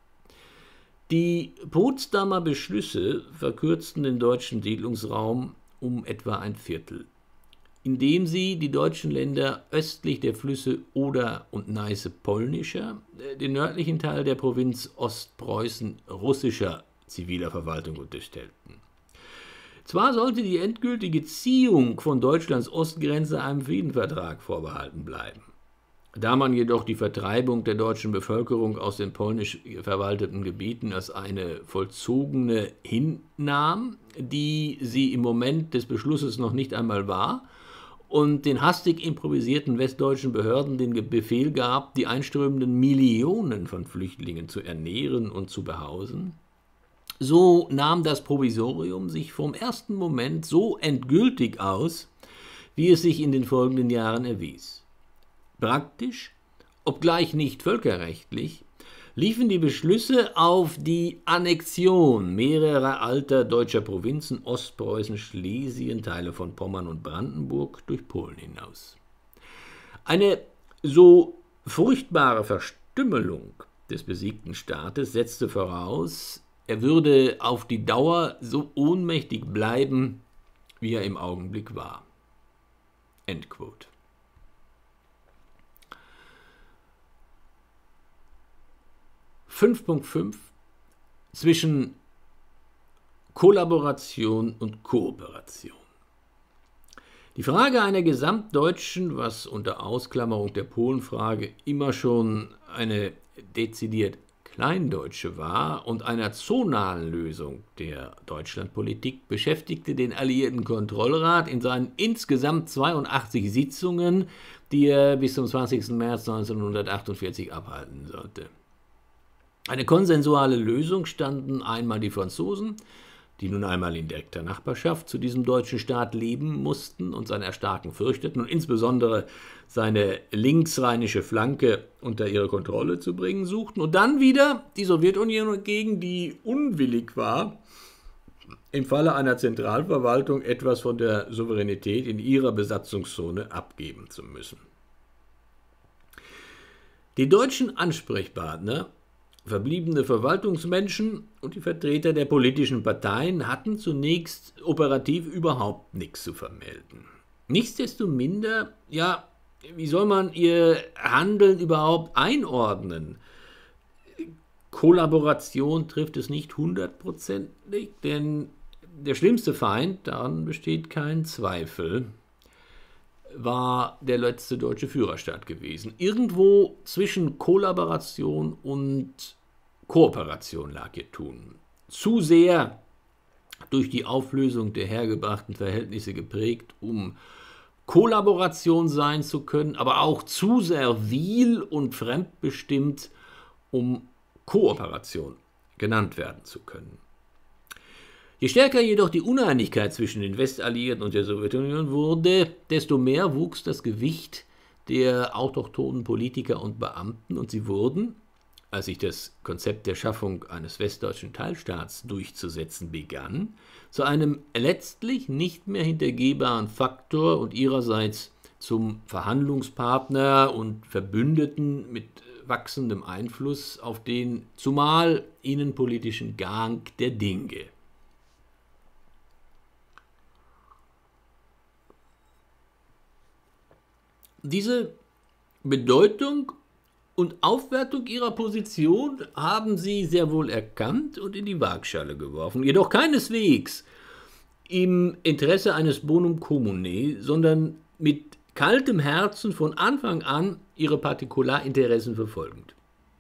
die Potsdamer Beschlüsse verkürzten den deutschen Siedlungsraum um etwa ein Viertel, indem sie die deutschen Länder östlich der Flüsse Oder und Neiße polnischer, den nördlichen Teil der Provinz Ostpreußen russischer ziviler Verwaltung unterstellten. Zwar sollte die endgültige Ziehung von Deutschlands Ostgrenze einem Friedenvertrag vorbehalten bleiben. Da man jedoch die Vertreibung der deutschen Bevölkerung aus den polnisch verwalteten Gebieten als eine vollzogene hinnahm, die sie im Moment des Beschlusses noch nicht einmal war, und den hastig improvisierten westdeutschen Behörden den Befehl gab, die einströmenden Millionen von Flüchtlingen zu ernähren und zu behausen, so nahm das Provisorium sich vom ersten Moment so endgültig aus, wie es sich in den folgenden Jahren erwies. Praktisch, obgleich nicht völkerrechtlich, liefen die Beschlüsse auf die Annexion mehrerer alter deutscher Provinzen, Ostpreußen, Schlesien, Teile von Pommern und Brandenburg, durch Polen hinaus. Eine so furchtbare Verstümmelung des besiegten Staates setzte voraus, er würde auf die Dauer so ohnmächtig bleiben, wie er im Augenblick war. Endquote. fünf Punkt fünf zwischen Kollaboration und Kooperation. Die Frage einer gesamtdeutschen, was unter Ausklammerung der Polenfrage immer schon eine dezidiert kleindeutsche war, und einer zonalen Lösung der Deutschlandpolitik beschäftigte den Alliierten Kontrollrat in seinen insgesamt zweiundachtzig Sitzungen, die er bis zum zwanzigsten März neunzehnhundertachtundvierzig abhalten sollte. Eine konsensuale Lösung standen einmal die Franzosen, die nun einmal in direkter Nachbarschaft zu diesem deutschen Staat leben mussten und seine Erstarken fürchteten und insbesondere seine linksrheinische Flanke unter ihre Kontrolle zu bringen suchten, und dann wieder die Sowjetunion, gegen die unwillig war, im Falle einer Zentralverwaltung etwas von der Souveränität in ihrer Besatzungszone abgeben zu müssen. Die deutschen Ansprechpartner, verbliebene Verwaltungsmenschen und die Vertreter der politischen Parteien hatten zunächst operativ überhaupt nichts zu vermelden. Nichtsdestominder, ja, wie soll man ihr Handeln überhaupt einordnen? Kollaboration trifft es nicht hundertprozentig, denn der schlimmste Feind, daran besteht kein Zweifel, war der letzte deutsche Führerstaat gewesen. Irgendwo zwischen Kollaboration und Kooperation lag ihr Tun. Zu sehr durch die Auflösung der hergebrachten Verhältnisse geprägt, um Kollaboration sein zu können, aber auch zu servil und fremdbestimmt, um Kooperation genannt werden zu können. Je stärker jedoch die Uneinigkeit zwischen den Westalliierten und der Sowjetunion wurde, desto mehr wuchs das Gewicht der autochthonen Politiker und Beamten und sie wurden, als sich das Konzept der Schaffung eines westdeutschen Teilstaats durchzusetzen begann, zu einem letztlich nicht mehr hintergehbaren Faktor und ihrerseits zum Verhandlungspartner und Verbündeten mit wachsendem Einfluss auf den zumal innenpolitischen Gang der Dinge. Diese Bedeutung und Aufwertung ihrer Position haben sie sehr wohl erkannt und in die Waagschale geworfen, jedoch keineswegs im Interesse eines Bonum Commune, sondern mit kaltem Herzen von Anfang an ihre Partikularinteressen verfolgend.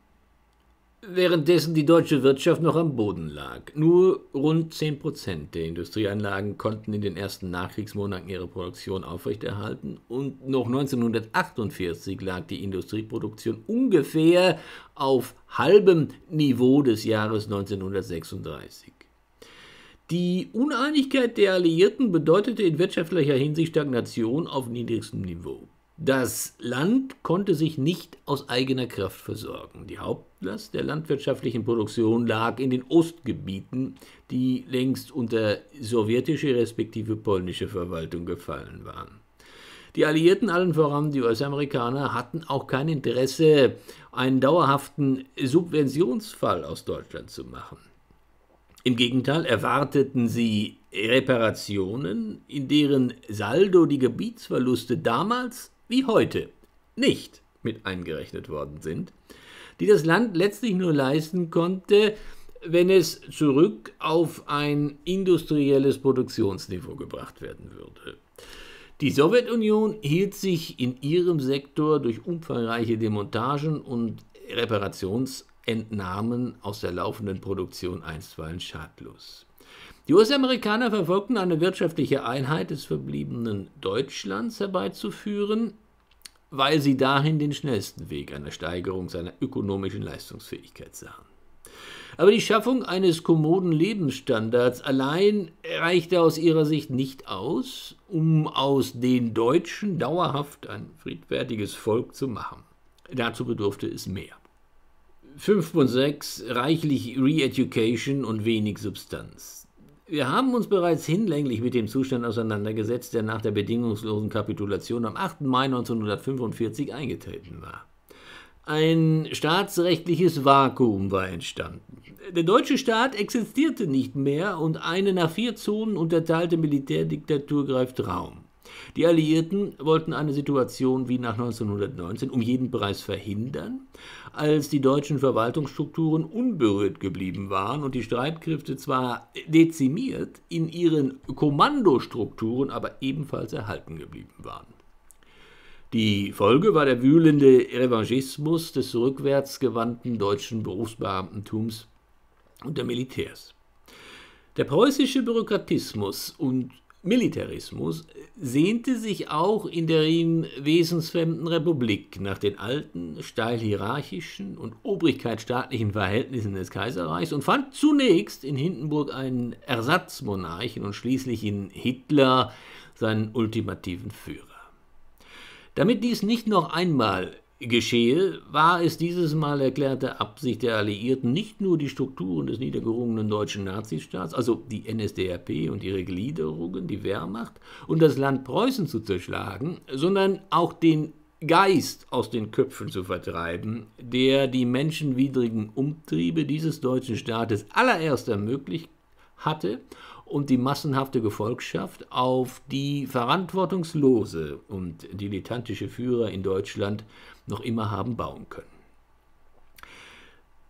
Währenddessen die deutsche Wirtschaft noch am Boden lag. Nur rund zehn Prozent der Industrieanlagen konnten in den ersten Nachkriegsmonaten ihre Produktion aufrechterhalten und noch neunzehnhundertachtundvierzig lag die Industrieproduktion ungefähr auf halbem Niveau des Jahres neunzehnhundertsechsunddreißig. Die Uneinigkeit der Alliierten bedeutete in wirtschaftlicher Hinsicht Stagnation auf niedrigstem Niveau. Das Land konnte sich nicht aus eigener Kraft versorgen. Die Hauptlast der landwirtschaftlichen Produktion lag in den Ostgebieten, die längst unter sowjetische respektive polnische Verwaltung gefallen waren. Die Alliierten, allen voran die U S-Amerikaner, hatten auch kein Interesse, einen dauerhaften Subventionsfall aus Deutschland zu machen. Im Gegenteil erwarteten sie Reparationen, in deren Saldo die Gebietsverluste damals wie heute nicht mit eingerechnet worden sind, die das Land letztlich nur leisten konnte, wenn es zurück auf ein industrielles Produktionsniveau gebracht werden würde. Die Sowjetunion hielt sich in ihrem Sektor durch umfangreiche Demontagen und Reparationsentnahmen aus der laufenden Produktion einstweilen schadlos. Die U S-Amerikaner verfolgten eine wirtschaftliche Einheit des verbliebenen Deutschlands herbeizuführen, weil sie dahin den schnellsten Weg einer Steigerung seiner ökonomischen Leistungsfähigkeit sahen. Aber die Schaffung eines kommoden Lebensstandards allein reichte aus ihrer Sicht nicht aus, um aus den Deutschen dauerhaft ein friedfertiges Volk zu machen. Dazu bedurfte es mehr. fünf Punkt sechs Reichlich Re-Education und wenig Substanz. Wir haben uns bereits hinlänglich mit dem Zustand auseinandergesetzt, der nach der bedingungslosen Kapitulation am achten Mai neunzehnhundertfünfundvierzig eingetreten war. Ein staatsrechtliches Vakuum war entstanden. Der deutsche Staat existierte nicht mehr und eine nach vier Zonen unterteilte Militärdiktatur greift Raum. Die Alliierten wollten eine Situation wie nach neunzehnhundertneunzehn um jeden Preis verhindern, als die deutschen Verwaltungsstrukturen unberührt geblieben waren und die Streitkräfte zwar dezimiert, in ihren Kommandostrukturen aber ebenfalls erhalten geblieben waren. Die Folge war der wühlende Revanchismus des rückwärtsgewandten deutschen Berufsbeamtentums und der Militärs. Der preußische Bürokratismus und Militarismus sehnte sich auch in der ihm wesensfremden Republik nach den alten, steil hierarchischen und obrigkeitsstaatlichen Verhältnissen des Kaiserreichs und fand zunächst in Hindenburg einen Ersatzmonarchen und schließlich in Hitler seinen ultimativen Führer. Damit dies nicht noch einmal geschehe, war es dieses Mal erklärte Absicht der Alliierten, nicht nur die Strukturen des niedergerungenen deutschen Nazistaats, also die N S D A P und ihre Gliederungen, die Wehrmacht und das Land Preußen zu zerschlagen, sondern auch den Geist aus den Köpfen zu vertreiben, der die menschenwidrigen Umtriebe dieses deutschen Staates allererst ermöglicht hatte und die massenhafte Gefolgschaft auf die verantwortungslose und dilettantische Führer in Deutschland noch immer haben bauen können.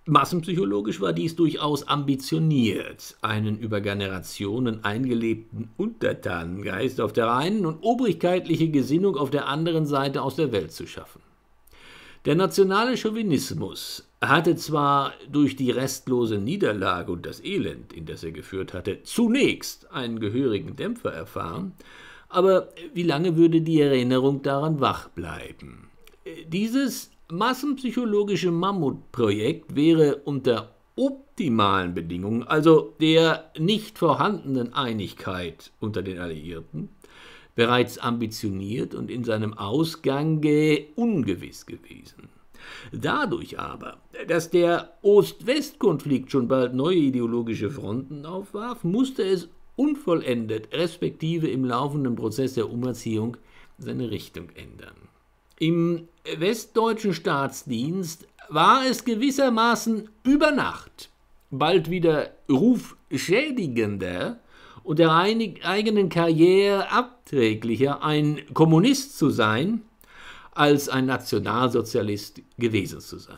Massenpsychologisch war dies durchaus ambitioniert, einen über Generationen eingelebten Untertanengeist auf der einen und obrigkeitliche Gesinnung auf der anderen Seite aus der Welt zu schaffen. Der nationale Chauvinismus hatte zwar durch die restlose Niederlage und das Elend, in das er geführt hatte, zunächst einen gehörigen Dämpfer erfahren, aber wie lange würde die Erinnerung daran wach bleiben? Dieses massenpsychologische Mammutprojekt wäre unter optimalen Bedingungen, also der nicht vorhandenen Einigkeit unter den Alliierten, bereits ambitioniert und in seinem Ausgange ungewiss gewesen. Dadurch aber, dass der Ost-West-Konflikt schon bald neue ideologische Fronten aufwarf, musste es unvollendet, respektive im laufenden Prozess der Umerziehung, seine Richtung ändern. Im westdeutschen Staatsdienst war es gewissermaßen über Nacht bald wieder rufschädigender und der eigenen Karriere abträglicher, ein Kommunist zu sein, als ein Nationalsozialist gewesen zu sein.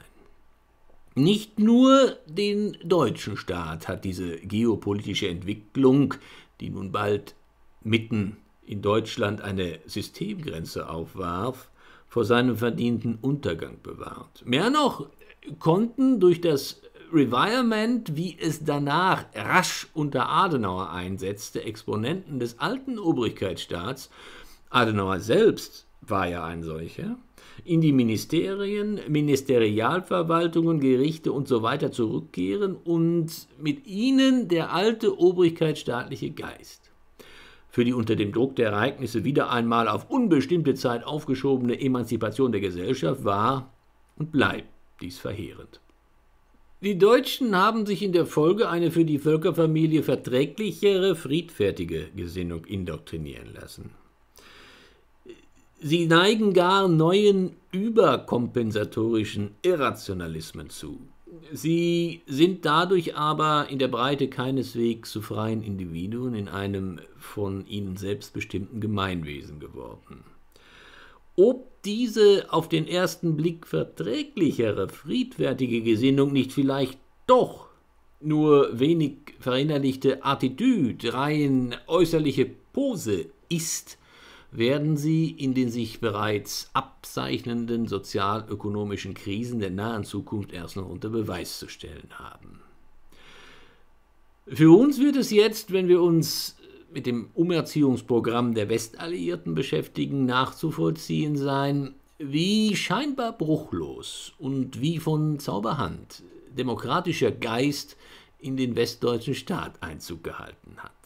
Nicht nur den deutschen Staat hat diese geopolitische Entwicklung, die nun bald mitten in Deutschland eine Systemgrenze aufwarf, vor seinem verdienten Untergang bewahrt. Mehr noch konnten durch das Revirement, wie es danach rasch unter Adenauer einsetzte, Exponenten des alten Obrigkeitsstaats, Adenauer selbst war ja ein solcher, in die Ministerien, Ministerialverwaltungen, Gerichte und so weiter zurückkehren und mit ihnen der alte obrigkeitsstaatliche Geist. Für die unter dem Druck der Ereignisse wieder einmal auf unbestimmte Zeit aufgeschobene Emanzipation der Gesellschaft war und bleibt dies verheerend. Die Deutschen haben sich in der Folge eine für die Völkerfamilie verträglichere, friedfertige Gesinnung indoktrinieren lassen. Sie neigen gar neuen überkompensatorischen Irrationalismen zu. Sie sind dadurch aber in der Breite keineswegs zu freien Individuen in einem von ihnen selbst bestimmten Gemeinwesen geworden. Ob diese auf den ersten Blick verträglichere, friedfertige Gesinnung nicht vielleicht doch nur wenig verinnerlichte Attitüde, rein äußerliche Pose ist, werden sie in den sich bereits abzeichnenden sozialökonomischen Krisen der nahen Zukunft erst noch unter Beweis zu stellen haben. Für uns wird es jetzt, wenn wir uns mit dem Umerziehungsprogramm der Westalliierten beschäftigen, nachzuvollziehen sein, wie scheinbar bruchlos und wie von Zauberhand demokratischer Geist in den westdeutschen Staat Einzug gehalten hat.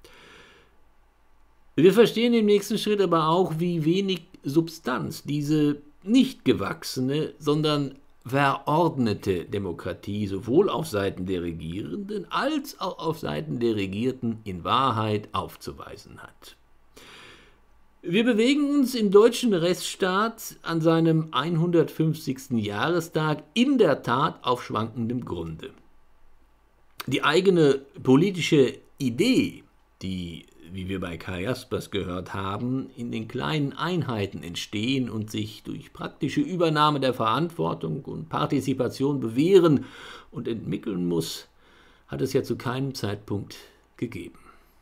Wir verstehen im nächsten Schritt aber auch, wie wenig Substanz diese nicht gewachsene, sondern verordnete Demokratie sowohl auf Seiten der Regierenden als auch auf Seiten der Regierten in Wahrheit aufzuweisen hat. Wir bewegen uns im deutschen Rechtsstaat an seinem hundertfünfzigsten Jahrestag in der Tat auf schwankendem Grunde. Die eigene politische Idee, die, wie wir bei Karl Jaspers gehört haben, in den kleinen Einheiten entstehen und sich durch praktische Übernahme der Verantwortung und Partizipation bewähren und entwickeln muss, hat es ja zu keinem Zeitpunkt gegeben.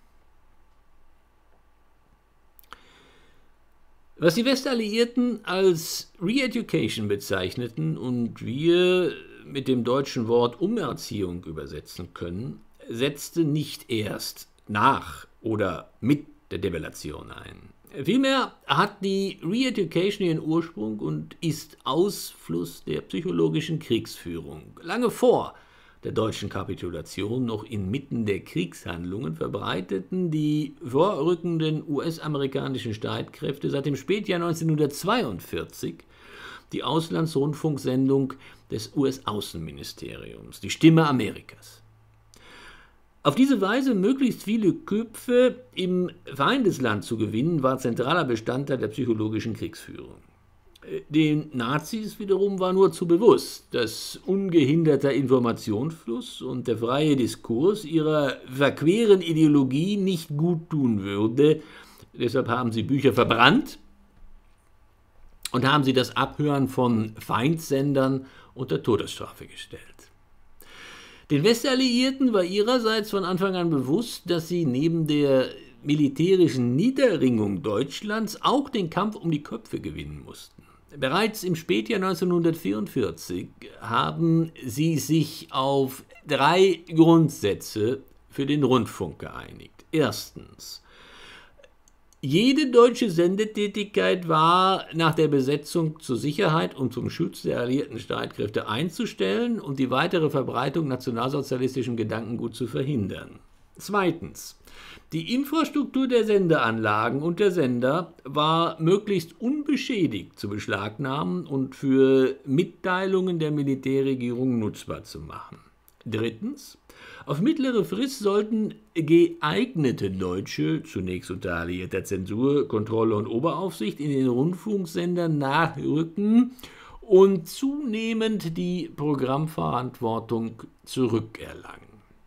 Was die Westalliierten als Re-Education bezeichneten und wir mit dem deutschen Wort Umerziehung übersetzen können, setzte nicht erst nach oder mit der Debellation ein. Vielmehr hat die Re-Education ihren Ursprung und ist Ausfluss der psychologischen Kriegsführung. Lange vor der deutschen Kapitulation, noch inmitten der Kriegshandlungen, verbreiteten die vorrückenden U S-amerikanischen Streitkräfte seit dem Spätjahr neunzehnhundertzweiundvierzig die Auslandsrundfunksendung des U S-Außenministeriums, die Stimme Amerikas. Auf diese Weise möglichst viele Köpfe im Feindesland zu gewinnen, war zentraler Bestandteil der psychologischen Kriegsführung. Den Nazis wiederum war nur zu bewusst, dass ungehinderter Informationsfluss und der freie Diskurs ihrer verqueren Ideologie nicht gut tun würde. Deshalb haben sie Bücher verbrannt und haben sie das Abhören von Feindsendern unter Todesstrafe gestellt. Den Westalliierten war ihrerseits von Anfang an bewusst, dass sie neben der militärischen Niederringung Deutschlands auch den Kampf um die Köpfe gewinnen mussten. Bereits im Spätjahr neunzehnhundertvierundvierzig haben sie sich auf drei Grundsätze für den Rundfunk geeinigt. Erstens: Jede deutsche Sendetätigkeit war nach der Besetzung zur Sicherheit und zum Schutz der alliierten Streitkräfte einzustellen und die weitere Verbreitung nationalsozialistischen Gedankenguts zu verhindern. Zweitens: Die Infrastruktur der Sendeanlagen und der Sender war möglichst unbeschädigt zu beschlagnahmen und für Mitteilungen der Militärregierung nutzbar zu machen. Drittens: Auf mittlere Frist sollten geeignete Deutsche, zunächst unter alliierter Zensur, Kontrolle und Oberaufsicht, in den Rundfunksendern nachrücken und zunehmend die Programmverantwortung zurückerlangen.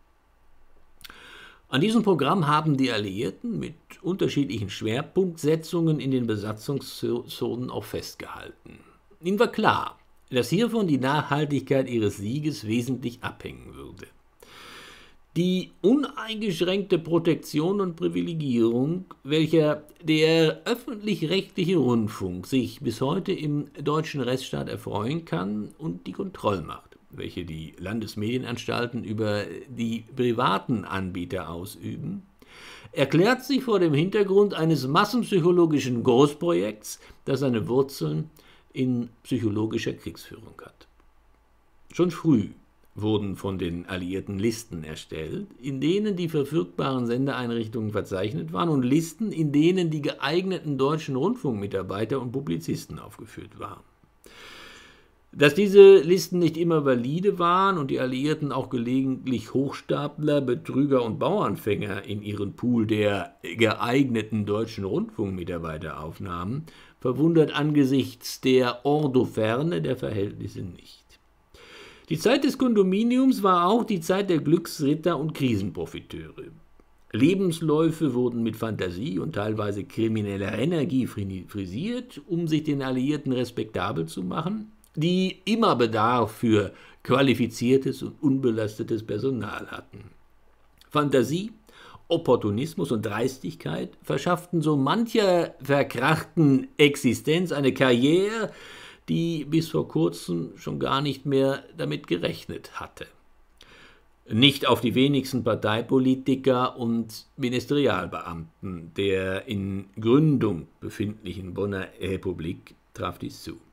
An diesem Programm haben die Alliierten mit unterschiedlichen Schwerpunktsetzungen in den Besatzungszonen auch festgehalten. Ihnen war klar, dass hiervon die Nachhaltigkeit ihres Sieges wesentlich abhängen würde. Die uneingeschränkte Protektion und Privilegierung, welcher der öffentlich-rechtliche Rundfunk sich bis heute im deutschen Rechtsstaat erfreuen kann, und die Kontrollmacht, welche die Landesmedienanstalten über die privaten Anbieter ausüben, erklärt sich vor dem Hintergrund eines massenpsychologischen Großprojekts, das seine Wurzeln in psychologischer Kriegsführung hat. Schon früh wurden von den Alliierten Listen erstellt, in denen die verfügbaren Sendeeinrichtungen verzeichnet waren, und Listen, in denen die geeigneten deutschen Rundfunkmitarbeiter und Publizisten aufgeführt waren. Dass diese Listen nicht immer valide waren und die Alliierten auch gelegentlich Hochstapler, Betrüger und Bauernfänger in ihren Pool der geeigneten deutschen Rundfunkmitarbeiter aufnahmen, verwundert angesichts der Ordoferne der Verhältnisse nicht. Die Zeit des Kondominiums war auch die Zeit der Glücksritter und Krisenprofiteure. Lebensläufe wurden mit Fantasie und teilweise krimineller Energie frisiert, um sich den Alliierten respektabel zu machen, die immer Bedarf für qualifiziertes und unbelastetes Personal hatten. Fantasie, Opportunismus und Dreistigkeit verschafften so mancher verkrachten Existenz eine Karriere, die bis vor kurzem schon gar nicht mehr damit gerechnet hatte. Nicht auf die wenigsten Parteipolitiker und Ministerialbeamten der in Gründung befindlichen Bonner Republik traf dies zu.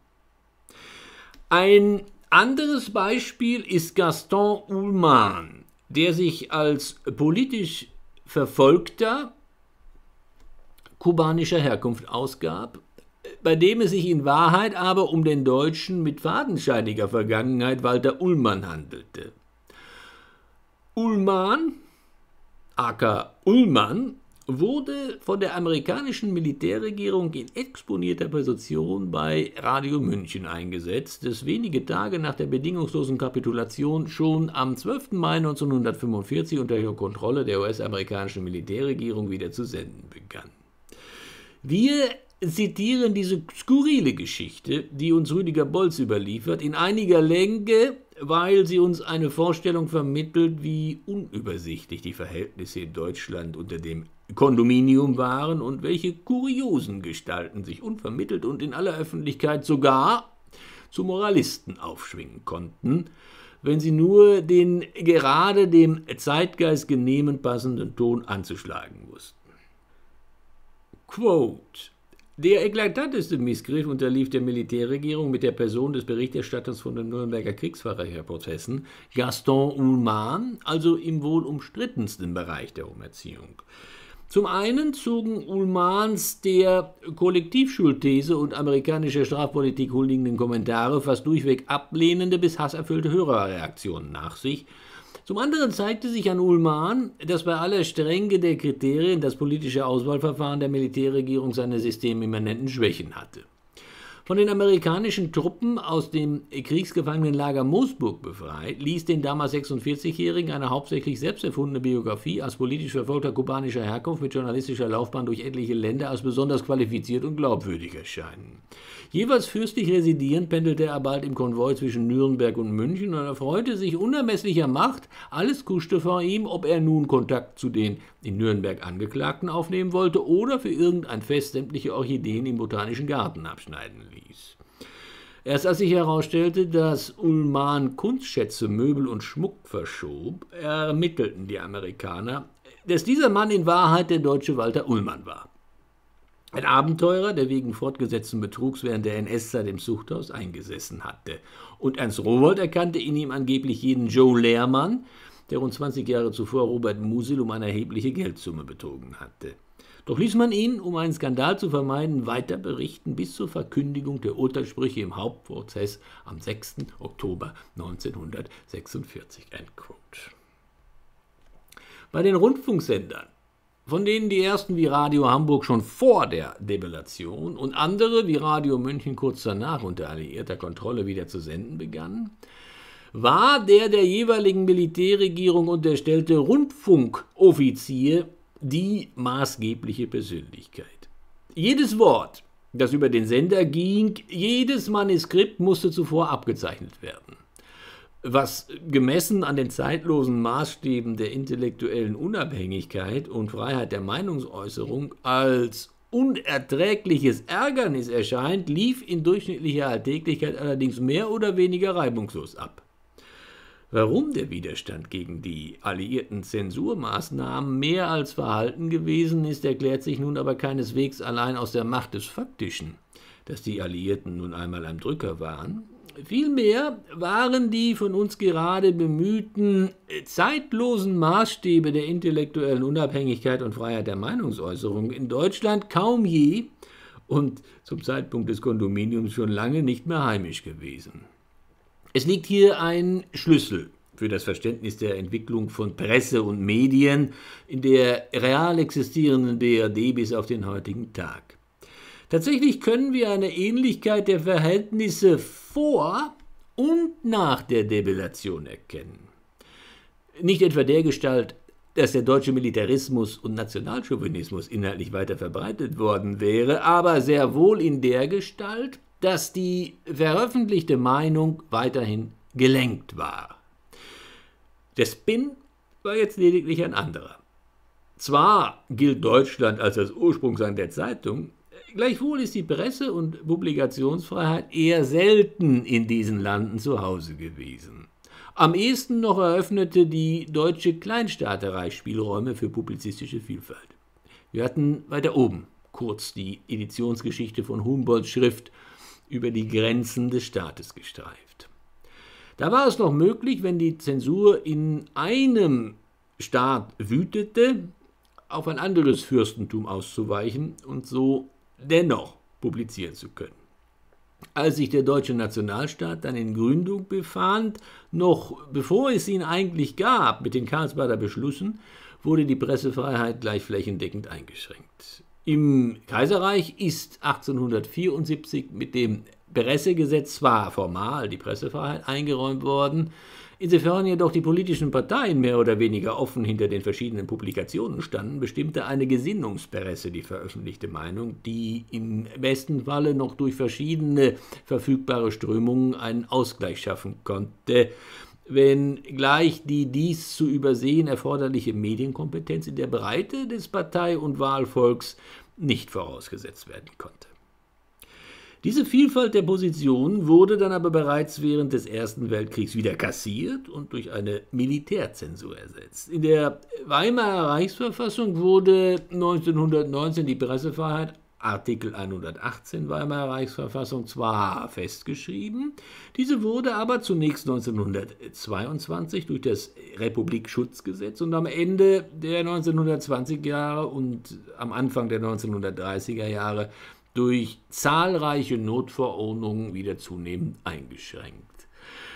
Ein anderes Beispiel ist Gaston Ullmann, der sich als politisch Verfolgter kubanischer Herkunft ausgab, bei dem es sich in Wahrheit aber um den Deutschen mit fadenscheiniger Vergangenheit Walter Ullmann handelte. Ullmann, aka Ullmann, wurde von der amerikanischen Militärregierung in exponierter Position bei Radio München eingesetzt, das wenige Tage nach der bedingungslosen Kapitulation schon am zwölften Mai neunzehnhundertfünfundvierzig unter der Kontrolle der U S-amerikanischen Militärregierung wieder zu senden begann. Wir zitieren diese skurrile Geschichte, die uns Rüdiger Bolz überliefert, in einiger Länge, weil sie uns eine Vorstellung vermittelt, wie unübersichtlich die Verhältnisse in Deutschland unter dem Kondominium waren und welche kuriosen Gestalten sich unvermittelt und in aller Öffentlichkeit sogar zu Moralisten aufschwingen konnten, wenn sie nur den gerade dem Zeitgeist genehmen passenden Ton anzuschlagen wussten. Quote: Der eklatanteste Missgriff unterlief der Militärregierung mit der Person des Berichterstatters von den Nürnberger Kriegsverbrecherprozessen, Gaston Ullmann, also im wohl umstrittensten Bereich der Umerziehung. Zum einen zogen Ullmanns der Kollektivschuldthese und amerikanischer Strafpolitik huldigenden Kommentare fast durchweg ablehnende bis hasserfüllte Hörerreaktionen nach sich. Zum anderen zeigte sich an Ullmann, dass bei aller Strenge der Kriterien das politische Auswahlverfahren der Militärregierung seine systemimmanenten Schwächen hatte. Von den amerikanischen Truppen aus dem Kriegsgefangenenlager Moosburg befreit, ließ den damals sechsundvierzigjährigen eine hauptsächlich selbst erfundene Biografie als politisch verfolgter kubanischer Herkunft mit journalistischer Laufbahn durch etliche Länder als besonders qualifiziert und glaubwürdig erscheinen. Jeweils fürstlich residierend pendelte er bald im Konvoi zwischen Nürnberg und München und erfreute sich unermesslicher Macht. Alles kuschte vor ihm, ob er nun Kontakt zu den in Nürnberg Angeklagten aufnehmen wollte oder für irgendein Fest sämtliche Orchideen im Botanischen Garten abschneiden ließ. Erst als sich herausstellte, dass Ullmann Kunstschätze, Möbel und Schmuck verschob, ermittelten die Amerikaner, dass dieser Mann in Wahrheit der deutsche Walter Ullmann war. Ein Abenteurer, der wegen fortgesetzten Betrugs während der N S-Zeit im Zuchthaus eingesessen hatte. Und Ernst Rowohlt erkannte in ihm angeblich jeden Joe Lehrmann, der rund zwanzig Jahre zuvor Robert Musil um eine erhebliche Geldsumme betrogen hatte. Doch ließ man ihn, um einen Skandal zu vermeiden, weiter berichten bis zur Verkündigung der Urteilssprüche im Hauptprozess am sechsten Oktober neunzehnhundertsechsundvierzig. Endquote. Bei den Rundfunksendern, von denen die ersten wie Radio Hamburg schon vor der Debellation und andere wie Radio München kurz danach unter alliierter Kontrolle wieder zu senden begannen, war der der jeweiligen Militärregierung unterstellte Rundfunkoffizier die maßgebliche Persönlichkeit. Jedes Wort, das über den Sender ging, jedes Manuskript musste zuvor abgezeichnet werden. Was gemessen an den zeitlosen Maßstäben der intellektuellen Unabhängigkeit und Freiheit der Meinungsäußerung als unerträgliches Ärgernis erscheint, lief in durchschnittlicher Alltäglichkeit allerdings mehr oder weniger reibungslos ab. Warum der Widerstand gegen die alliierten Zensurmaßnahmen mehr als verhalten gewesen ist, erklärt sich nun aber keineswegs allein aus der Macht des Faktischen, dass die Alliierten nun einmal am Drücker waren. Vielmehr waren die von uns gerade bemühten zeitlosen Maßstäbe der intellektuellen Unabhängigkeit und Freiheit der Meinungsäußerung in Deutschland kaum je und zum Zeitpunkt des Kondominiums schon lange nicht mehr heimisch gewesen. Es liegt hier ein Schlüssel für das Verständnis der Entwicklung von Presse und Medien in der real existierenden B R D bis auf den heutigen Tag. Tatsächlich können wir eine Ähnlichkeit der Verhältnisse vor und nach der Debellation erkennen. Nicht etwa dergestalt, dass der deutsche Militarismus und Nationalchauvinismus inhaltlich weiter verbreitet worden wäre, aber sehr wohl in der Gestalt, dass die veröffentlichte Meinung weiterhin gelenkt war. Der Spin war jetzt lediglich ein anderer. Zwar gilt Deutschland als das Ursprungsland der Zeitung, gleichwohl ist die Presse- und Publikationsfreiheit eher selten in diesen Landen zu Hause gewesen. Am ehesten noch eröffnete die deutsche Kleinstaaterei Spielräume für publizistische Vielfalt. Wir hatten weiter oben kurz die Editionsgeschichte von Humboldts Schrift über die Grenzen des Staates gestreift. Da war es noch möglich, wenn die Zensur in einem Staat wütete, auf ein anderes Fürstentum auszuweichen und so dennoch publizieren zu können. Als sich der deutsche Nationalstaat dann in Gründung befand, noch bevor es ihn eigentlich gab mit den Karlsbader Beschlüssen, wurde die Pressefreiheit gleich flächendeckend eingeschränkt. Im Kaiserreich ist achtzehnhundertvierundsiebzig mit dem Pressegesetz zwar formal die Pressefreiheit eingeräumt worden, insofern jedoch die politischen Parteien mehr oder weniger offen hinter den verschiedenen Publikationen standen, bestimmte eine Gesinnungspresse die veröffentlichte Meinung, die im besten Falle noch durch verschiedene verfügbare Strömungen einen Ausgleich schaffen konnte, wenngleich die dies zu übersehen erforderliche Medienkompetenz in der Breite des Partei- und Wahlvolks nicht vorausgesetzt werden konnte. Diese Vielfalt der Positionen wurde dann aber bereits während des Ersten Weltkriegs wieder kassiert und durch eine Militärzensur ersetzt. In der Weimarer Reichsverfassung wurde neunzehnhundertneunzehn die Pressefreiheit, Artikel hundertachtzehn Weimarer Reichsverfassung, zwar festgeschrieben, diese wurde aber zunächst neunzehnhundertzweiundzwanzig durch das Republikschutzgesetz und am Ende der neunzehnhundertzwanziger Jahre und am Anfang der neunzehnhundertdreißiger Jahre durch zahlreiche Notverordnungen wieder zunehmend eingeschränkt.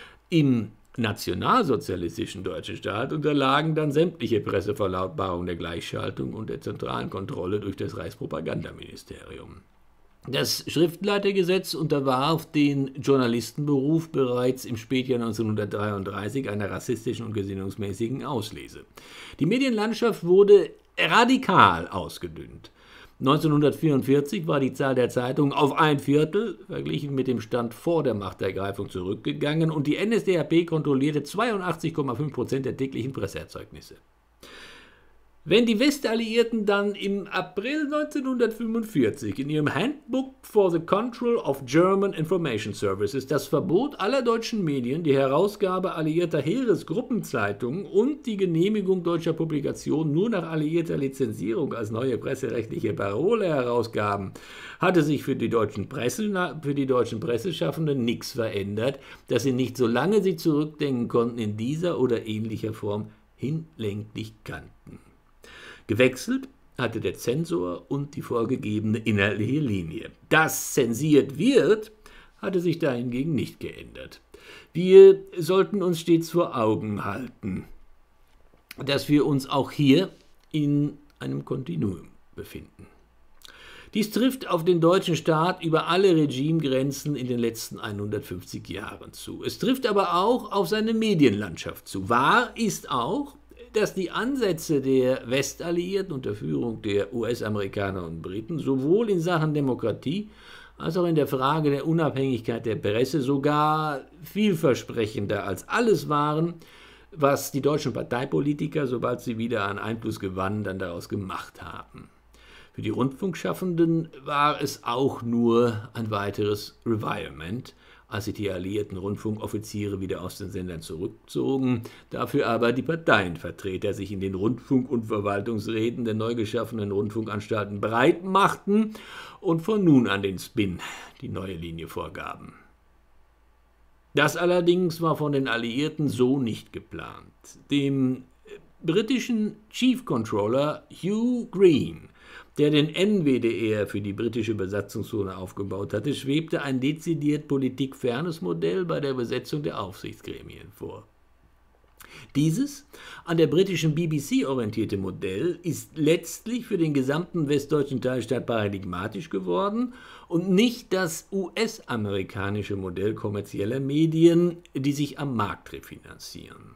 Im nationalsozialistischen deutschen Staat unterlagen dann sämtliche Presseverlautbarungen der Gleichschaltung und der zentralen Kontrolle durch das Reichspropagandaministerium. Das Schriftleitergesetz unterwarf den Journalistenberuf bereits im Spätjahr neunzehnhundertdreiunddreißig einer rassistischen und gesinnungsmäßigen Auslese. Die Medienlandschaft wurde radikal ausgedünnt. neunzehnhundertvierundvierzig war die Zahl der Zeitungen auf ein Viertel, verglichen mit dem Stand vor der Machtergreifung, zurückgegangen und die N S D A P kontrollierte zweiundachtzig Komma fünf Prozent der täglichen Presseerzeugnisse. Wenn die Westalliierten dann im April neunzehnhundertfünfundvierzig in ihrem Handbook for the Control of German Information Services das Verbot aller deutschen Medien, die Herausgabe alliierter Heeresgruppenzeitungen und die Genehmigung deutscher Publikationen nur nach alliierter Lizenzierung als neue presserechtliche Parole herausgaben, hatte sich für die deutschen, Presse, für die deutschen Presseschaffenden nichts verändert, dass sie nicht, solange sie zurückdenken konnten, in dieser oder ähnlicher Form hinlänglich kannten. Gewechselt hatte der Zensor und die vorgegebene inhaltliche Linie. Dass zensiert wird, hatte sich dahingegen nicht geändert. Wir sollten uns stets vor Augen halten, dass wir uns auch hier in einem Kontinuum befinden. Dies trifft auf den deutschen Staat über alle Regimegrenzen in den letzten hundertfünfzig Jahren zu. Es trifft aber auch auf seine Medienlandschaft zu. Wahr ist auch, dass die Ansätze der Westalliierten unter Führung der U S-Amerikaner und Briten sowohl in Sachen Demokratie als auch in der Frage der Unabhängigkeit der Presse sogar vielversprechender als alles waren, was die deutschen Parteipolitiker, sobald sie wieder an Einfluss gewannen, dann daraus gemacht haben. Für die Rundfunkschaffenden war es auch nur ein weiteres Revirement, als sich die alliierten Rundfunkoffiziere wieder aus den Sendern zurückzogen, dafür aber die Parteienvertreter sich in den Rundfunk- und Verwaltungsräten der neu geschaffenen Rundfunkanstalten breit machten und von nun an den Spin, die neue Linie vorgaben. Das allerdings war von den Alliierten so nicht geplant. Dem britischen Chief Controller Hugh Green, der den N W D R für die britische Besatzungszone aufgebaut hatte, schwebte ein dezidiert politikfernes Modell bei der Besetzung der Aufsichtsgremien vor. Dieses an der britischen B B C orientierte Modell ist letztlich für den gesamten westdeutschen Teilstaat paradigmatisch geworden und nicht das U S-amerikanische Modell kommerzieller Medien, die sich am Markt refinanzieren.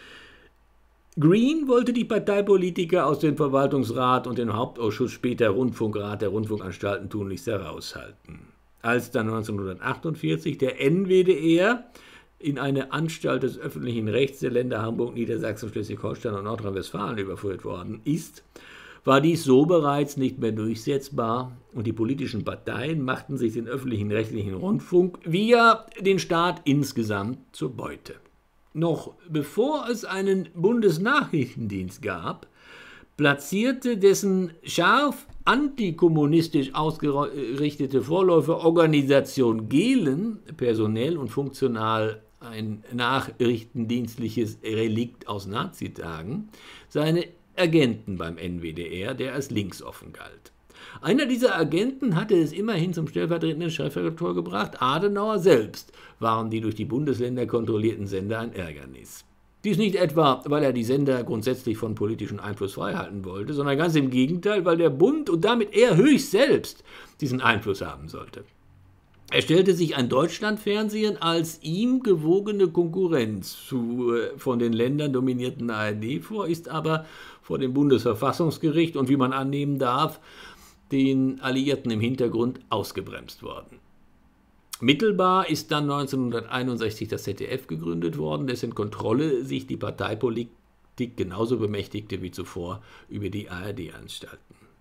Green wollte die Parteipolitiker aus dem Verwaltungsrat und dem Hauptausschuss, später Rundfunkrat der Rundfunkanstalten, tunlichst heraushalten. Als dann neunzehnhundertachtundvierzig der N W D R in eine Anstalt des öffentlichen Rechts der Länder Hamburg, Niedersachsen, Schleswig-Holstein und Nordrhein-Westfalen überführt worden ist, war dies so bereits nicht mehr durchsetzbar und die politischen Parteien machten sich den öffentlichen rechtlichen Rundfunk via den Staat insgesamt zur Beute. Noch bevor es einen Bundesnachrichtendienst gab, platzierte dessen scharf antikommunistisch ausgerichtete Vorläuferorganisation Gehlen, personell und funktional ein nachrichtendienstliches Relikt aus Nazitagen, seine Agenten beim N W D R, der als linksoffen galt. Einer dieser Agenten hatte es immerhin zum stellvertretenden Chefredakteur gebracht. Adenauer selbst waren die durch die Bundesländer kontrollierten Sender ein Ärgernis. Dies nicht etwa, weil er die Sender grundsätzlich von politischem Einfluss freihalten wollte, sondern ganz im Gegenteil, weil der Bund und damit er höchst selbst diesen Einfluss haben sollte. Er stellte sich ein Deutschlandfernsehen als ihm gewogene Konkurrenz zu von den Ländern dominierten A R D vor, ist aber vor dem Bundesverfassungsgericht und, wie man annehmen darf, den Alliierten im Hintergrund ausgebremst worden. Mittelbar ist dann neunzehnhunderteinundsechzig das Z D F gegründet worden, dessen Kontrolle sich die Parteipolitik genauso bemächtigte wie zuvor über die A R D-Anstalten.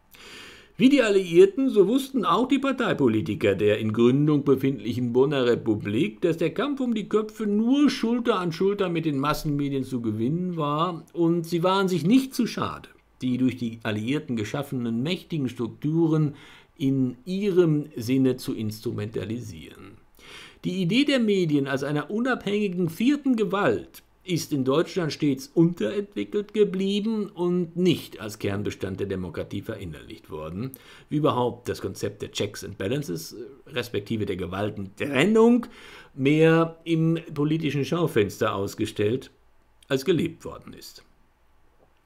Wie die Alliierten, so wussten auch die Parteipolitiker der in Gründung befindlichen Bonner Republik, dass der Kampf um die Köpfe nur Schulter an Schulter mit den Massenmedien zu gewinnen war, und sie waren sich nicht zu schade, die durch die Alliierten geschaffenen mächtigen Strukturen in ihrem Sinne zu instrumentalisieren. Die Idee der Medien als einer unabhängigen vierten Gewalt ist in Deutschland stets unterentwickelt geblieben und nicht als Kernbestand der Demokratie verinnerlicht worden, wie überhaupt das Konzept der Checks and Balances, respektive der Gewaltentrennung, mehr im politischen Schaufenster ausgestellt als gelebt worden ist.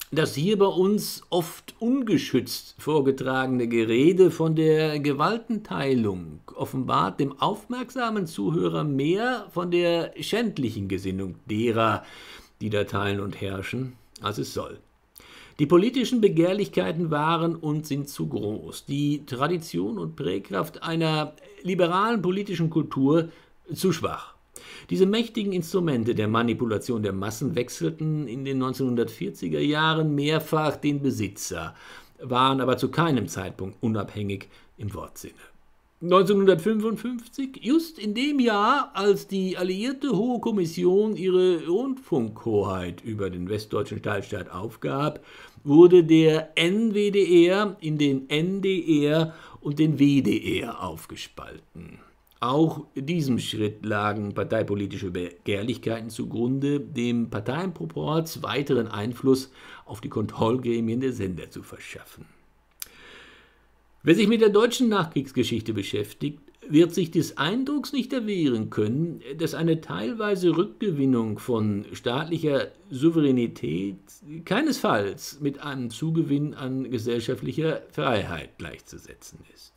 Das hier bei uns oft ungeschützt vorgetragene Gerede von der Gewaltenteilung offenbart dem aufmerksamen Zuhörer mehr von der schändlichen Gesinnung derer, die da teilen und herrschen, als es soll. Die politischen Begehrlichkeiten waren und sind zu groß, die Tradition und Prägkraft einer liberalen politischen Kultur zu schwach. Diese mächtigen Instrumente der Manipulation der Massen wechselten in den neunzehnhundertvierziger Jahren mehrfach den Besitzer, waren aber zu keinem Zeitpunkt unabhängig im Wortsinne. neunzehnhundertfünfundfünfzig, just in dem Jahr, als die alliierte Hohe Kommission ihre Rundfunkhoheit über den westdeutschen Teilstaat aufgab, wurde der N W D R in den N D R und den W D R aufgespalten. Auch diesem Schritt lagen parteipolitische Begehrlichkeiten zugrunde, dem Parteienproporz weiteren Einfluss auf die Kontrollgremien der Sender zu verschaffen. Wer sich mit der deutschen Nachkriegsgeschichte beschäftigt, wird sich des Eindrucks nicht erwehren können, dass eine teilweise Rückgewinnung von staatlicher Souveränität keinesfalls mit einem Zugewinn an gesellschaftlicher Freiheit gleichzusetzen ist.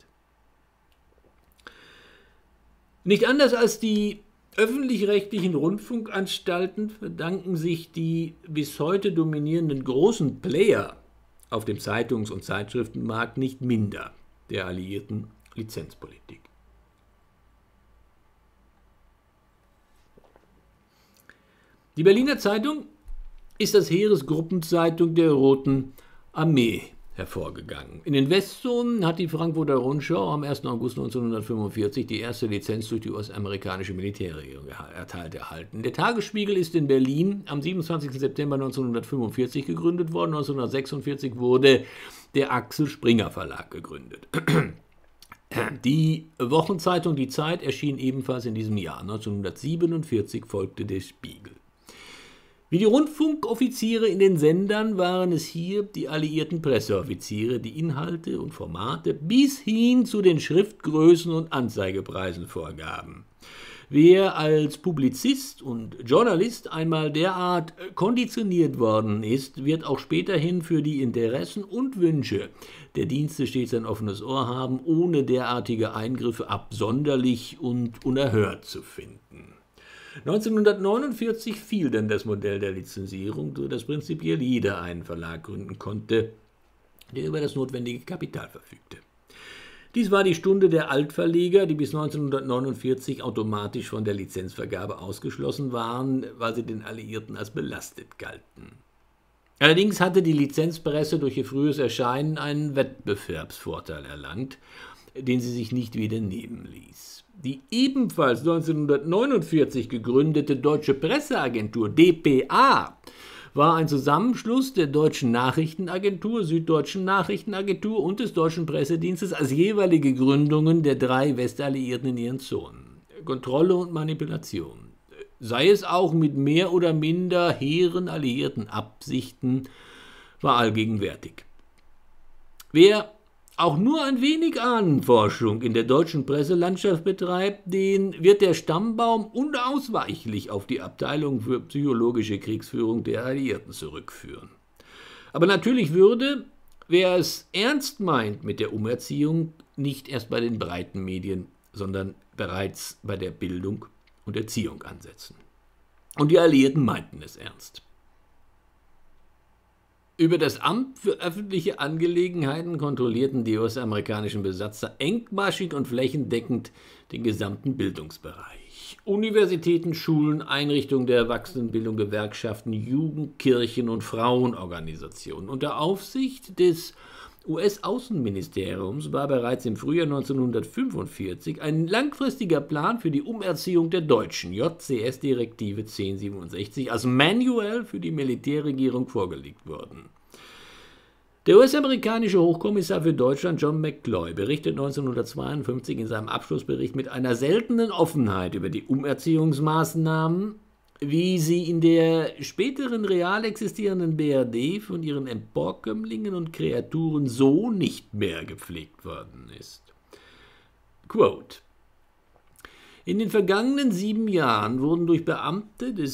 Nicht anders als die öffentlich-rechtlichen Rundfunkanstalten verdanken sich die bis heute dominierenden großen Player auf dem Zeitungs- und Zeitschriftenmarkt nicht minder der alliierten Lizenzpolitik. Die Berliner Zeitung ist als Heeresgruppenzeitung der Roten Armee hervorgegangen. In den Westzonen hat die Frankfurter Rundschau am ersten August neunzehnhundertfünfundvierzig die erste Lizenz durch die U S-amerikanische Militärregierung erteilt erhalten. Der Tagesspiegel ist in Berlin am siebenundzwanzigsten September neunzehnhundertfünfundvierzig gegründet worden. neunzehnhundertsechsundvierzig wurde der Axel Springer Verlag gegründet. Die Wochenzeitung Die Zeit erschien ebenfalls in diesem Jahr. neunzehnhundertsiebenundvierzig folgte der Spiegel. Wie die Rundfunkoffiziere in den Sendern waren es hier die alliierten Presseoffiziere, die Inhalte und Formate bis hin zu den Schriftgrößen und Anzeigepreisen vorgaben. Wer als Publizist und Journalist einmal derart konditioniert worden ist, wird auch späterhin für die Interessen und Wünsche der Dienste stets ein offenes Ohr haben, ohne derartige Eingriffe absonderlich und unerhört zu finden. neunzehnhundertneunundvierzig fiel dann das Modell der Lizenzierung, so dass prinzipiell jeder einen Verlag gründen konnte, der über das notwendige Kapital verfügte. Dies war die Stunde der Altverleger, die bis neunzehnhundertneunundvierzig automatisch von der Lizenzvergabe ausgeschlossen waren, weil sie den Alliierten als belastet galten. Allerdings hatte die Lizenzpresse durch ihr frühes Erscheinen einen Wettbewerbsvorteil erlangt, den sie sich nicht wieder nehmen ließ. Die ebenfalls neunzehnhundertneunundvierzig gegründete Deutsche Presseagentur D P A war ein Zusammenschluss der Deutschen Nachrichtenagentur, Süddeutschen Nachrichtenagentur und des Deutschen Pressedienstes als jeweilige Gründungen der drei Westalliierten in ihren Zonen. Kontrolle und Manipulation, sei es auch mit mehr oder minder hehren alliierten Absichten, war allgegenwärtig. Wer auch nur ein wenig Ahnenforschung in der deutschen Presselandschaft betreibt, den wird der Stammbaum unausweichlich auf die Abteilung für psychologische Kriegsführung der Alliierten zurückführen. Aber natürlich würde, wer es ernst meint mit der Umerziehung, nicht erst bei den breiten Medien, sondern bereits bei der Bildung und Erziehung ansetzen. Und die Alliierten meinten es ernst. Über das Amt für öffentliche Angelegenheiten kontrollierten die U S-amerikanischen Besatzer engmaschig und flächendeckend den gesamten Bildungsbereich. Universitäten, Schulen, Einrichtungen der Erwachsenenbildung, Gewerkschaften, Jugend-, Kirchen- und Frauenorganisationen. Unter Aufsicht des U S-Außenministeriums war bereits im Frühjahr neunzehnhundertfünfundvierzig ein langfristiger Plan für die Umerziehung der Deutschen, J C S-Direktive zehn siebenundsechzig, als Manual für die Militärregierung vorgelegt worden. Der U S-amerikanische Hochkommissar für Deutschland John McCloy berichtet neunzehnhundertzweiundfünfzig in seinem Abschlussbericht mit einer seltenen Offenheit über die Umerziehungsmaßnahmen, wie sie in der späteren real existierenden B R D von ihren Emporkömmlingen und Kreaturen so nicht mehr gepflegt worden ist. Quote: In den vergangenen sieben Jahren wurden durch Beamte des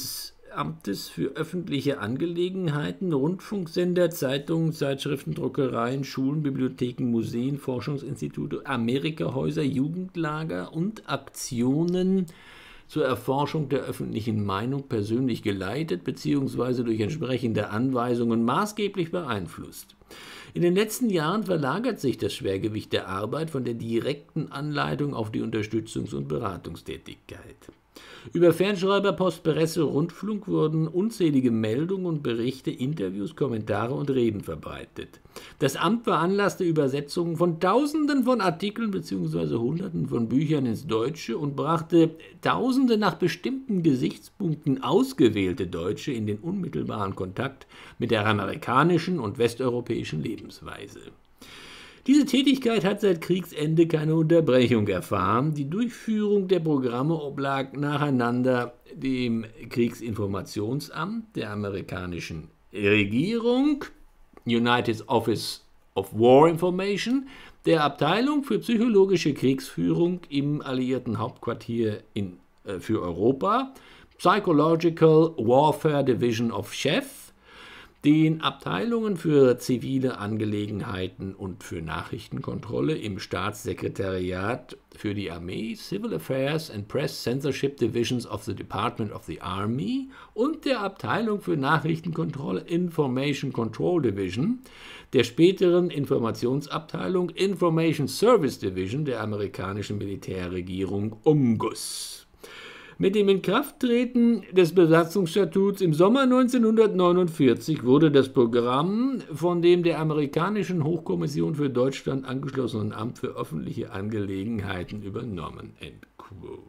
Amtes für öffentliche Angelegenheiten, Rundfunksender, Zeitungen, Zeitschriften, Druckereien, Schulen, Bibliotheken, Museen, Forschungsinstitute, Amerikahäuser, Jugendlager und Aktionen zur Erforschung der öffentlichen Meinung persönlich geleitet bzw. durch entsprechende Anweisungen maßgeblich beeinflusst. In den letzten Jahren verlagert sich das Schwergewicht der Arbeit von der direkten Anleitung auf die Unterstützungs- und Beratungstätigkeit. Über Fernschreiber, Post, Presse, Rundfunk wurden unzählige Meldungen und Berichte, Interviews, Kommentare und Reden verbreitet. Das Amt veranlasste Übersetzungen von Tausenden von Artikeln bzw. Hunderten von Büchern ins Deutsche und brachte Tausende nach bestimmten Gesichtspunkten ausgewählte Deutsche in den unmittelbaren Kontakt mit der amerikanischen und westeuropäischen Lebensweise. Diese Tätigkeit hat seit Kriegsende keine Unterbrechung erfahren. Die Durchführung der Programme oblag nacheinander dem Kriegsinformationsamt der amerikanischen Regierung, United Office of War Information, der Abteilung für psychologische Kriegsführung im alliierten Hauptquartier in, äh, für Europa, Psychological Warfare Division of Chef, den Abteilungen für zivile Angelegenheiten und für Nachrichtenkontrolle im Staatssekretariat für die Armee, Civil Affairs and Press Censorship Divisions of the Department of the Army und der Abteilung für Nachrichtenkontrolle Information Control Division, der späteren Informationsabteilung Information Service Division der amerikanischen Militärregierung U M G U S. Mit dem Inkrafttreten des Besatzungsstatuts im Sommer neunzehnhundertneunundvierzig wurde das Programm von dem der amerikanischen Hochkommission für Deutschland angeschlossenen Amt für öffentliche Angelegenheiten übernommen. End quote.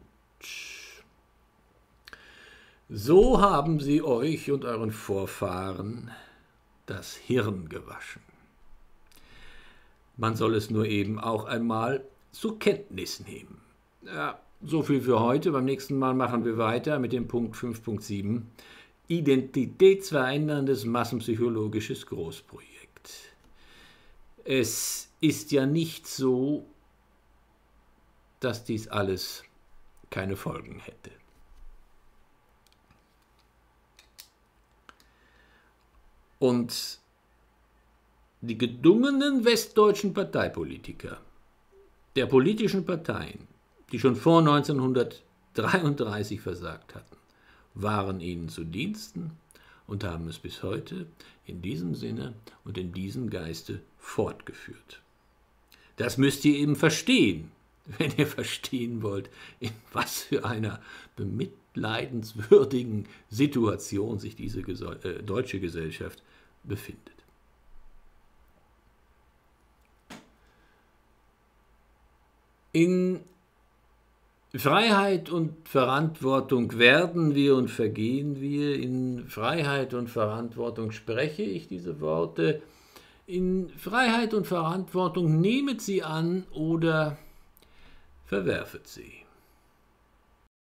So haben sie euch und euren Vorfahren das Hirn gewaschen. Man soll es nur eben auch einmal zur Kenntnis nehmen. Ja. So viel für heute. Beim nächsten Mal machen wir weiter mit dem Punkt fünf Punkt sieben. Identitätsveränderndes massenpsychologisches Großprojekt. Es ist ja nicht so, dass dies alles keine Folgen hätte. Und die gedungenen westdeutschen Parteipolitiker der politischen Parteien, die schon vor neunzehnhundertdreiunddreißig versagt hatten, waren ihnen zu Diensten und haben es bis heute in diesem Sinne und in diesem Geiste fortgeführt. Das müsst ihr eben verstehen, wenn ihr verstehen wollt, in was für einer bemitleidenswürdigen Situation sich diese äh, deutsche Gesellschaft befindet. In Freiheit und Verantwortung werden wir und vergehen wir. In Freiheit und Verantwortung spreche ich diese Worte. In Freiheit und Verantwortung nehmet sie an oder verwerfet sie.